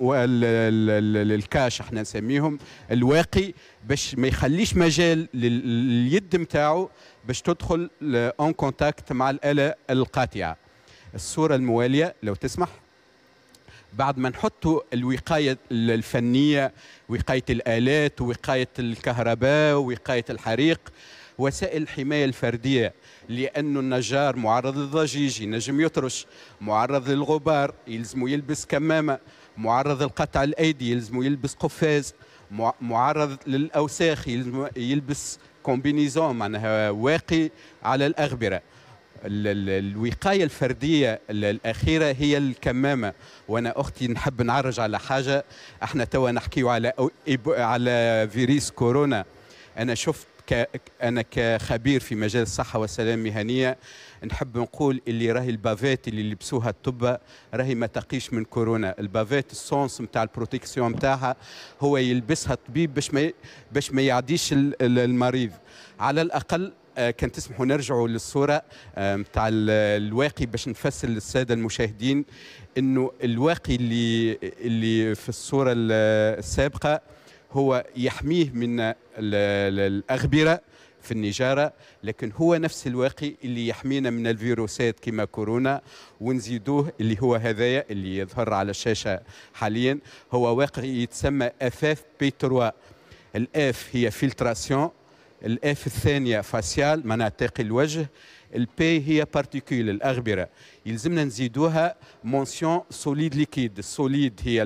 الكاش احنا نسميهم الواقي، باش ما يخليش مجال لليد نتاعو باش تدخل اون كونتاكت مع الآلة القاطعة. الصورة الموالية لو تسمح، بعد ما نحطوا الوقاية الفنية، وقاية الآلات ووقاية الكهرباء ووقاية الحريق، وسائل الحماية الفردية، لأنه النجار معرض للضجيج ينجم يطرش، معرض للغبار يلزم يلبس كمامة، معرض لقطع الأيدي يلزم يلبس قفاز، معرض للأوساخ يلزم يلبس كومبينيزون معناها واقي على الأغبرة. الوقاية الفردية الأخيرة هي الكمامة. وأنا أختي نحب نعرج على حاجة، احنا توا نحكيو على على فيروس كورونا. أنا شفت ك... أنا كخبير في مجال الصحة والسلامة المهنية نحب نقول اللي راهي البافات اللي لبسوها الطبة راهي ما تقيش من كورونا. البافات السونس نتاع البروتكسيون نتاعها هو يلبسها الطبيب باش ما باش ما يعديش المريض. على الأقل كان تسمحوا نرجعوا للصورة نتاع الواقي باش نفسر للسادة المشاهدين إنه الواقي اللي اللي في الصورة السابقة هو يحميه من الأغبرة في النجارة، لكن هو نفس الواقي اللي يحمينا من الفيروسات كما كورونا. ونزيدوه اللي هو هذايا اللي يظهر على الشاشة حاليا، هو واقي يتسمى اف اف بي ثلاثة. الاف هي فلتراسيون، الاف الثانية فاسيال معناها تقي الوجه، البي هي بارتيكول الأغبرة. يلزمنا نزيدوها مونسيون سوليد ليكيد. السوليد هي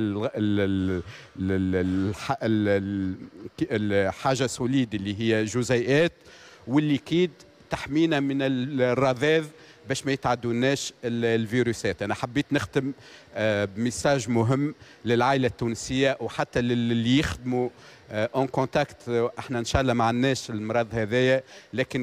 الحاجة سوليد اللي هي جزيئات، والليكيد تحمينا من الرذاذ باش ما يتعدوناش الفيروسات. أنا حبيت نختم بميساج مهم للعائلة التونسية وحتى للي يخدموا اون كونتاكت. احنا ان شاء الله ما عندناش المرض هذايا، لكن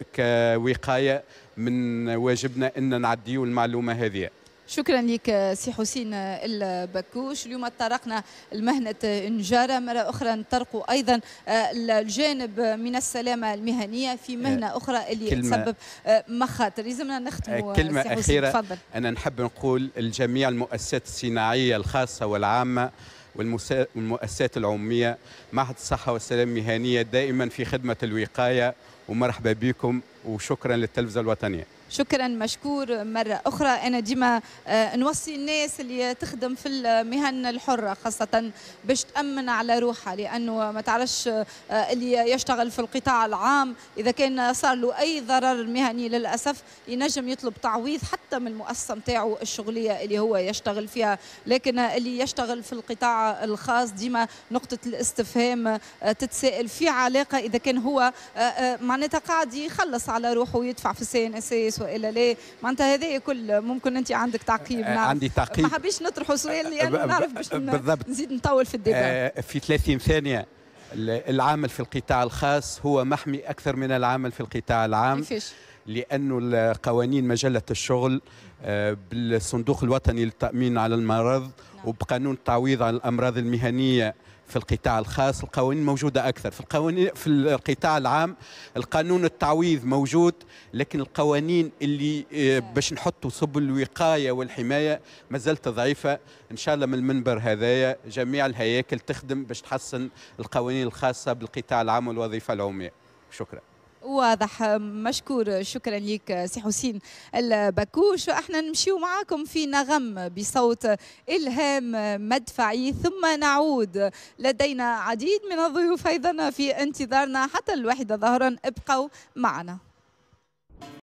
كوقايه من واجبنا ان نعديو المعلومه هذه. شكرا لك سي حسين البكوش. اليوم طرقنا المهنة النجارة، مرة أخرى نطرقوا أيضا الجانب من السلامة المهنية في مهنة أخرى اللي تسبب مخاطر. لازمنا نختموا. كلمة سي حسين أخيرة تفضل. أنا نحب نقول الجميع المؤسسات الصناعية الخاصة والعامة والمؤسسات العمومية، معهد الصحة والسلامة المهنية دائما في خدمة الوقاية، ومرحبا بكم وشكرا للتلفزة الوطنية. شكرا مشكور مرة أخرى. أنا ديما نوصي الناس اللي تخدم في المهن الحرة خاصة باش تأمن على روحها، لأنه ما تعرفش اللي يشتغل في القطاع العام إذا كان صار له أي ضرر مهني للأسف ينجم يطلب تعويض حتى من المؤسسة نتاعو الشغلية اللي هو يشتغل فيها. لكن اللي يشتغل في القطاع الخاص ديما نقطة الاستفهام تتساءل في علاقة إذا كان هو معناتها قاعد يخلص على روحه ويدفع في السي ان اس اس والا لا. معناتها هذا كل ممكن انت عندك تعقيب. نعرف. عندي تعقيب، ما حبيش نطرحوا سؤال لان نعرف باش بالضبط نزيد نطول في الديبا. في ثلاثين ثانيه. العامل في القطاع الخاص هو محمي اكثر من العامل في القطاع العام. كيفاش؟ لانه قوانين مجله الشغل بالصندوق الوطني للتامين على المرض، نعم. وبقانون التعويض عن الامراض المهنيه في القطاع الخاص القوانين موجودة أكثر. في القوانين في القطاع العام القانون التعويض موجود، لكن القوانين اللي باش نحطوا سبل الوقاية والحماية ما زالت ضعيفة. إن شاء الله من المنبر هذايا جميع الهياكل تخدم باش تحسن القوانين الخاصة بالقطاع العام والوظيفة العمومية. شكرا. واضح، مشكور. شكرا لك سي حسين البكوش. احنا نمشيو معاكم في نغم بصوت إلهام مدفعي ثم نعود. لدينا عديد من الضيوف ايضا في انتظارنا حتى الواحدة ظهرا. ابقوا معنا.